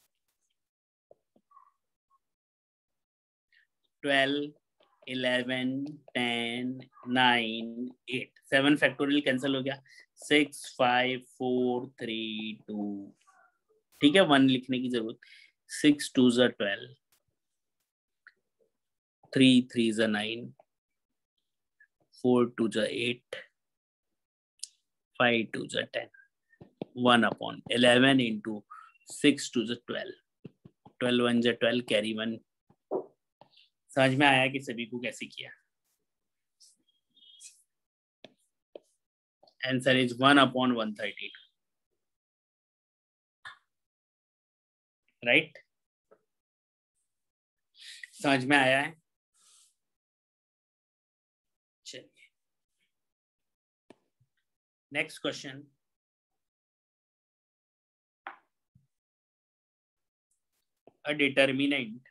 Twelve, eleven, ten, nine, eight, seven factorial cancel हो गया। Six, five, four, three, two, ठीक है, वन लिखने की जरूरत। सिक्स टू ज़ा ट्वेल्व, थ्री थ्री ज़ा नाइन, फोर टू ज़ा एट, फाइव टू ज़ा ten, one upon eleven into six two ज़ा ट्वेल्व, ट्वेल्व वन ज़ा ट्वेल्व, कैरी वन। समझ में आया कि सभी को कैसे किया? Answer is one upon one thirty to, right? समझ में आया है? चलिए next question. A determinant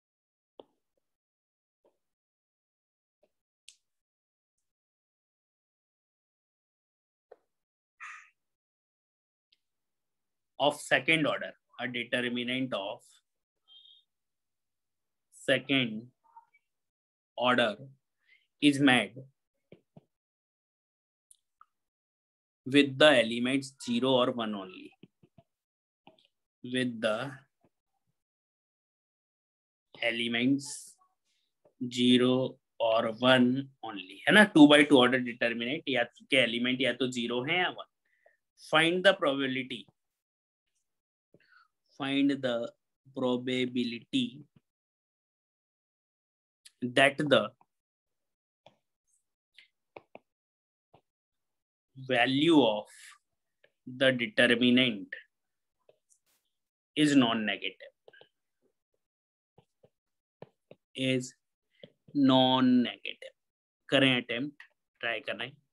of second order, a determinant of second order is made with the elements zero or one only. With the elements zero और one only, है ना? Two by two order determinant या के element या तो zero है या one. Find the probability find the probability that the value of the determinant is non-negative, is non-negative। करें अटेम्प्ट, ट्राई करना है।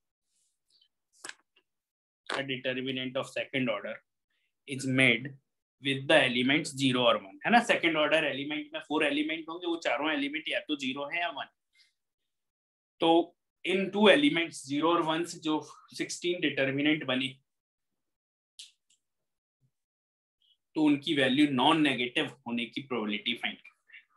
A determinant of second order is made with the elements zero और one, है ना? Second order element में four element होंगे, वो चारों एलिमेंट या तो जीरो है या वन। तो इन टू एलिमेंट्स जीरो और वन से जो सिक्सटीन डिटर्मिनेंट बनी तो उनकी वैल्यू नॉन नेगेटिव होने की प्रोबेबिलिटी फाइंड करें।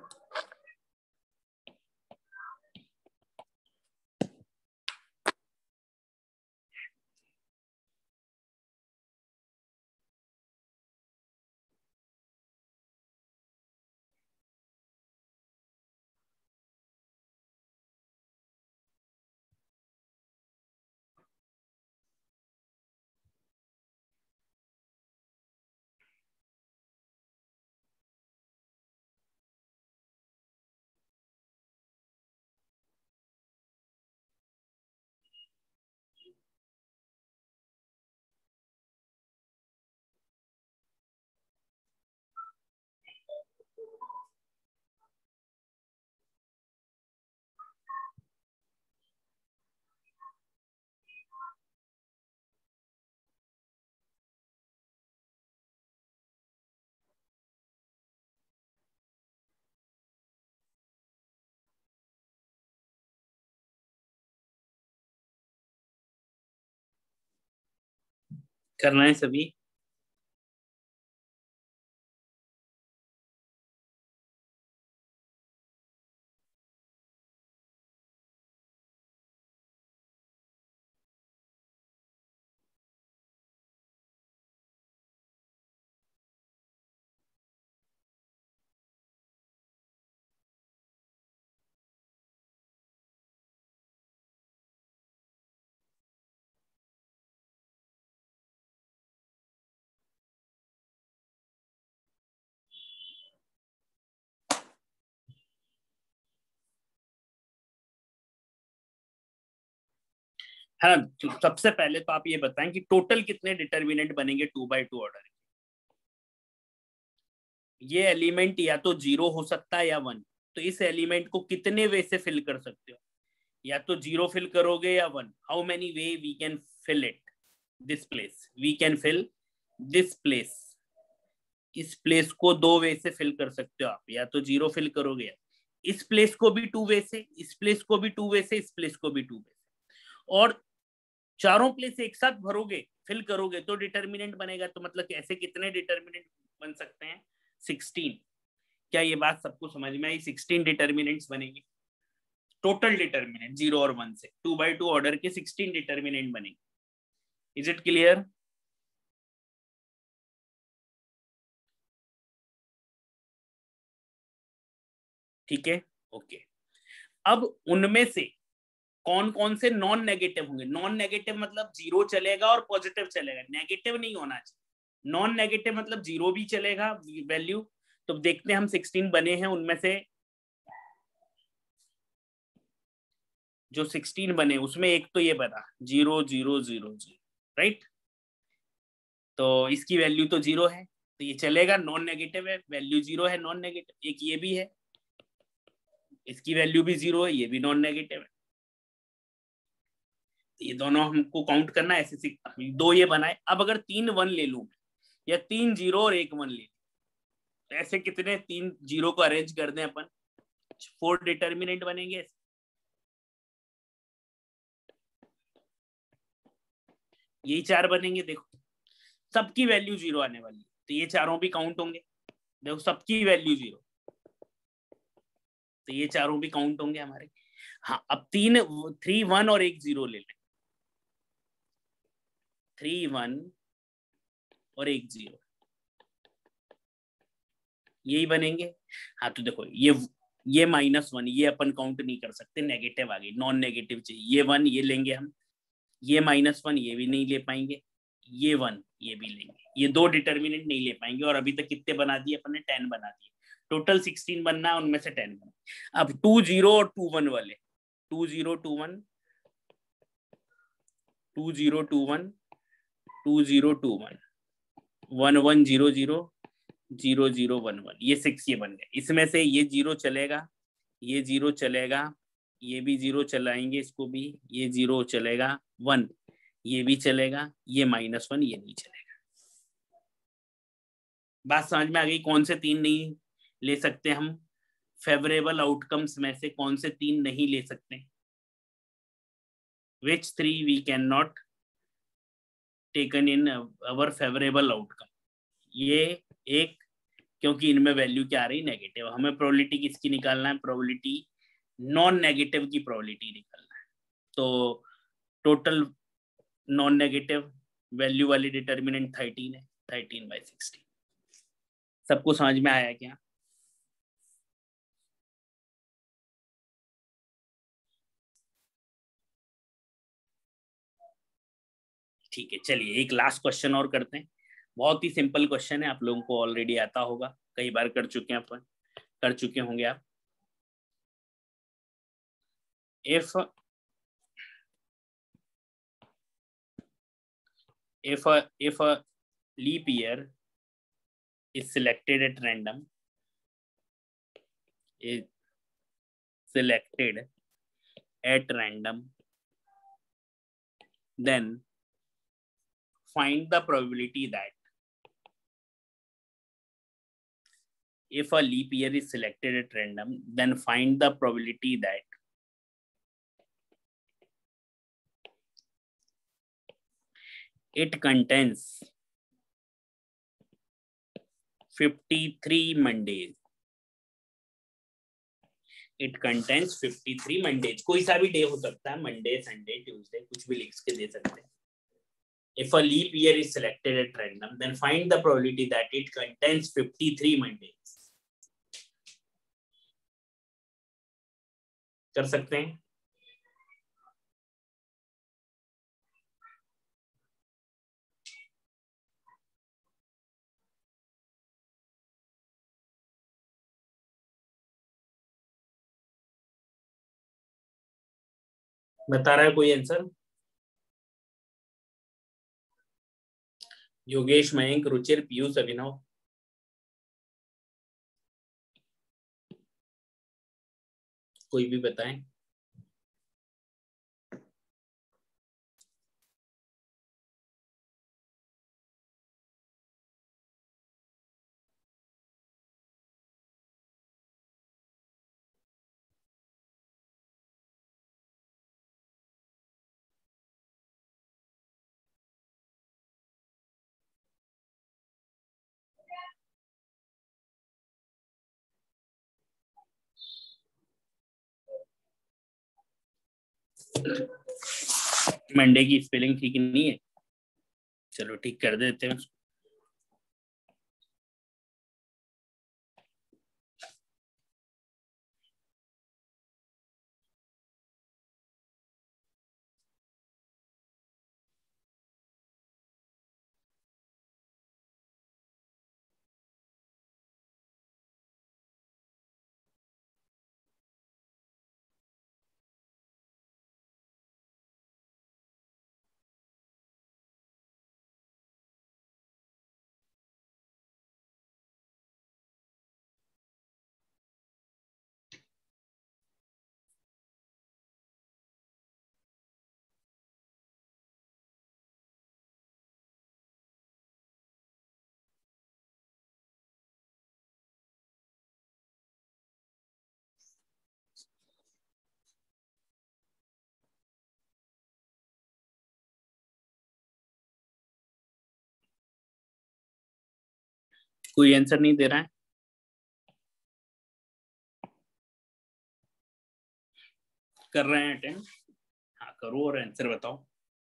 करना है सभी? है ना? तो सबसे पहले तो आप ये बताएं कि टोटल कितने डिटर्मिनेंट बनेंगे टू बाई टू ऑर्डर। ये एलिमेंट या तो जीरो हो सकता है या वन, तो इस एलिमेंट को कितने वे से फिल कर सकते हो? या तो जीरो फिल करोगे या one. How many way we can fill it? This place we can fill this place. इस प्लेस को दो वे से फिल कर सकते हो आप, या तो जीरो फिल करोगे, इस प्लेस को भी टू वे से, इस प्लेस को भी टू वे से, इस प्लेस को भी टू वे से, और चारों प्लेस एक साथ भरोगे, फिल करोगे तो डिटर्मिनेंट बनेगा। तो मतलब ऐसे कितने डिटर्मिनेंट बन सकते हैं? सिक्सटीन। क्या ये बात सबको समझ में आई? सिक्सटीन डिटर्मिनेंट्स बनेंगे टोटल डिटर्मिनेंट जीरो और वन से, टू बाई टू ऑर्डर के सिक्सटीन डिटर्मिनेंट बनेंगे। Is it clear? ठीक है, ओके। अब उनमें से कौन कौन से नॉन नेगेटिव होंगे? नॉन नेगेटिव मतलब जीरो चलेगा और पॉजिटिव चलेगा, नेगेटिव नहीं होना चाहिए। नॉन नेगेटिव मतलब जीरो भी चलेगा वैल्यू। तो देखते हैं हम सिक्सटीन बने हैं उनमें से जो सिक्सटीन बने उसमें एक तो ये बना zero zero zero zero, right? तो इसकी वैल्यू तो जीरो है तो ये चलेगा, नॉन नेगेटिव है, वैल्यू जीरो है, नॉन नेगेटिव। एक ये भी है, इसकी वैल्यू भी जीरो है, ये भी नॉन नेगेटिव है। ये दोनों हमको काउंट करना है, ऐसे दो ये बनाए। अब अगर तीन वन ले लूं या तीन जीरो और एक वन ले लूं, तो ऐसे कितने तीन जीरो को अरेंज कर दें अपन, फोर डिटर्मिनेंट बनेंगे। यही चार बनेंगे। देखो सबकी वैल्यू जीरो आने वाली है तो ये चारों भी काउंट होंगे। देखो सबकी वैल्यू जीरो तो ये चारों भी काउंट होंगे हमारे। हाँ, अब तीन थ्री वन और एक जीरो ले लें, थ्री वन और एक जीरो, यही बनेंगे। हाँ तो देखो ये ये माइनस वन ये अपन काउंट नहीं कर सकते, नेगेटिव आ गई, नॉन नेगेटिव चाहिए। ये वन ये लेंगे हम, ये माइनस वन ये भी नहीं ले पाएंगे, ये वन ये भी लेंगे, ये दो डिटर्मिनेंट नहीं ले पाएंगे। और अभी तक कितने बना दिए अपन ने? टेन बना दिए। टोटल सिक्सटीन बनना है, उनमें से टेन बना। अब टू जीरो और टू वन वाले, two zero two one, two zero two one, two zero two one, one one zero zero, zero zero one one, ये सिक्स ये बन गए। इसमें से ये जीरो चलेगा, ये जीरो चलेगा, ये भी जीरो चलाएंगे, इसको भी, ये जीरो चलेगा, वन ये भी चलेगा, ये माइनस वन ये नहीं चलेगा। बात समझ में आ गई? कौन से तीन नहीं ले सकते हम? फेवरेबल आउटकम्स में से कौन से तीन नहीं ले सकते? which three we cannot taken in our favorable outcome. ये एक, क्योंकि इनमें वैल्यू क्या आ रही, नेगेटिव. हमें प्रोबेबिलिटी किसकी निकालना है, प्रोबेबिलिटी नॉन नेगेटिव की प्रोबेबिलिटी निकालना है. तो टोटल नॉन नेगेटिव वैल्यू वाली डिटर्मिनेंट थर्टीन है, थर्टीन बाई सिक्सटीन. सबको समझ में आया क्या? ठीक है, चलिए एक लास्ट क्वेश्चन और करते हैं. बहुत ही सिंपल क्वेश्चन है, आप लोगों को ऑलरेडी आता होगा, कई बार कर चुके हैं अपन, कर चुके होंगे आप. If if a if a leap year is selected at random is selected at random then find the probability that if a leap year is selected at random then find the probability that it contains fifty-three Mondays. It contains fifty-three Mondays. कोई सा भी day हो सकता है, Monday, Sunday, Tuesday, कुछ भी लिख के दे सकते हैं. If a leap year is selected at random, then find the probability that it contains fifty-three Mondays. कर सकते हैं? बता रहा है कोई आंसर? योगेश, मयंक, रुचिर, पीयूष, अभिनव. कोई भी बताएं. मंडे की स्पेलिंग ठीक नहीं है, चलो ठीक कर देते हैं. कोई आंसर नहीं दे रहा है? कर रहे हैं अटेंड? हाँ करो और आंसर बताओ.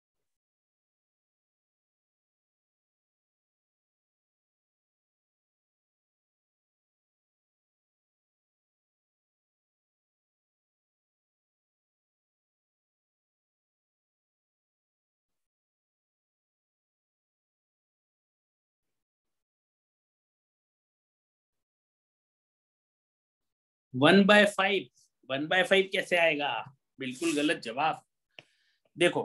One by five, one by five कैसे आएगा? बिल्कुल गलत जवाब. देखो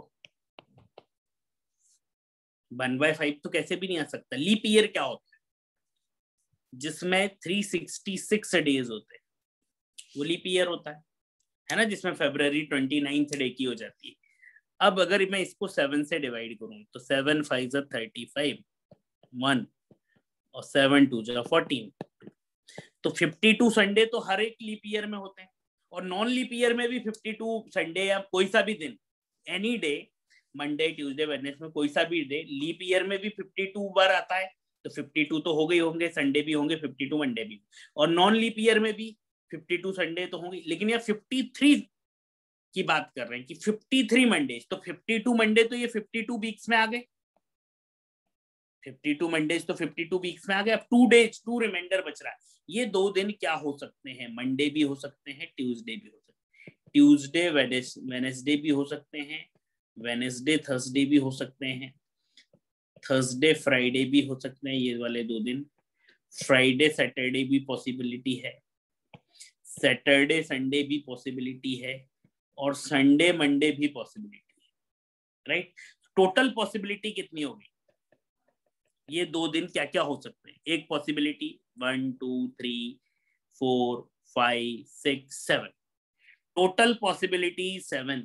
वन बाय फाइव तो कैसे भी नहीं आ सकता. लीप ईयर क्या होता है? जिसमें थ्री सिक्सटी सिक्स डेज होते हैं, वो लीप ईयर होता है, है ना, जिसमें फरवरी ट्वेंटी नाइन्थ डे की हो जाती है. अब अगर मैं इसको सेवन से डिवाइड करूं तो सेवन फाइव जा थर्टी फाइव, वन और सेवन टू जा फोर्टीन, तो फिफ्टी टू संडे तो हर एक लीप ईयर में होते हैं, और नॉन लीप ईयर में भी फिफ्टी टू संडे या कोई सा भी दिन any day, Monday Tuesday Wednesday में कोई सा भी डे, लीप ईयर में भी फिफ्टी टू बार आता है तो फिफ्टी टू तो हो गई होंगे, संडे भी होंगे, फिफ्टी टू मंडे भी, और नॉन लीप ईयर में भी फिफ्टी टू संडे तो होंगे, लेकिन यहाँ फिफ्टी थ्री की बात कर रहे हैं कि फिफ्टी थ्री मंडेज, तो फिफ्टी टू मंडे तो ये फिफ्टी टू वीक्स में आ गए, फिफ्टी टू मंडेज तो फिफ्टी टू वीक्स में आ गए। अब टू डेज, टू रिमाइंडर बच रहा है। ये दो दिन क्या हो सकते हैं? मंडे भी हो सकते हैं, ट्यूसडे भी हो सकते हैं, ट्यूसडे वेडनेसडे भी हो सकते हैं, वेडनेसडे थर्सडे भी हो सकते हैं, थर्सडे फ्राइडे भी हो सकते हैं, ये वाले दो दिन, फ्राइडे सैटरडे भी पॉसिबिलिटी है, सैटरडे संडे भी पॉसिबिलिटी है, और संडे मंडे भी पॉसिबिलिटी है, राइट। टोटल पॉसिबिलिटी कितनी होगी? ये दो दिन क्या क्या हो सकते हैं? एक possibility one two three four five six seven, total possibility seven.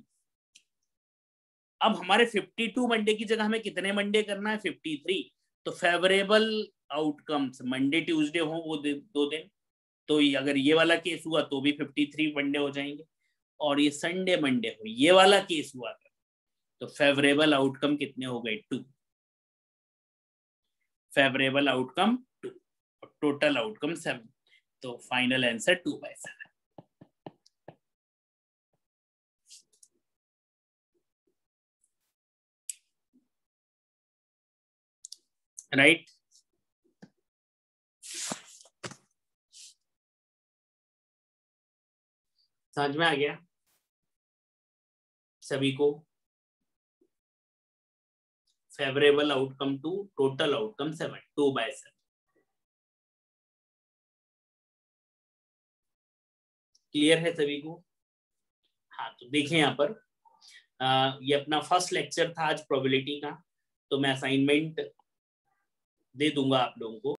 अब हमारे फिफ्टी टू मंडे की जगह हमें कितने मंडे करना है? Fifty three. तो फेवरेबल आउटकम्स मंडे ट्यूसडे हो वो दो दिन, तो अगर ये वाला केस हुआ तो भी फिफ्टी थ्री मंडे हो जाएंगे, और ये संडे मंडे हो ये वाला केस हुआ तो फेवरेबल आउटकम कितने हो गए? Two. Favourable outcome two, total outcome seven, तो final answer two by seven. Right, समझ में आ गया सभी को? Favourable outcome two, total outcome seven, two by seven. Clear है सभी को? हाँ, तो देखिए यहाँ पर आ, ये अपना फर्स्ट लेक्चर था आज प्रोबेबिलिटी का, तो मैं असाइनमेंट दे दूंगा आप लोगों को।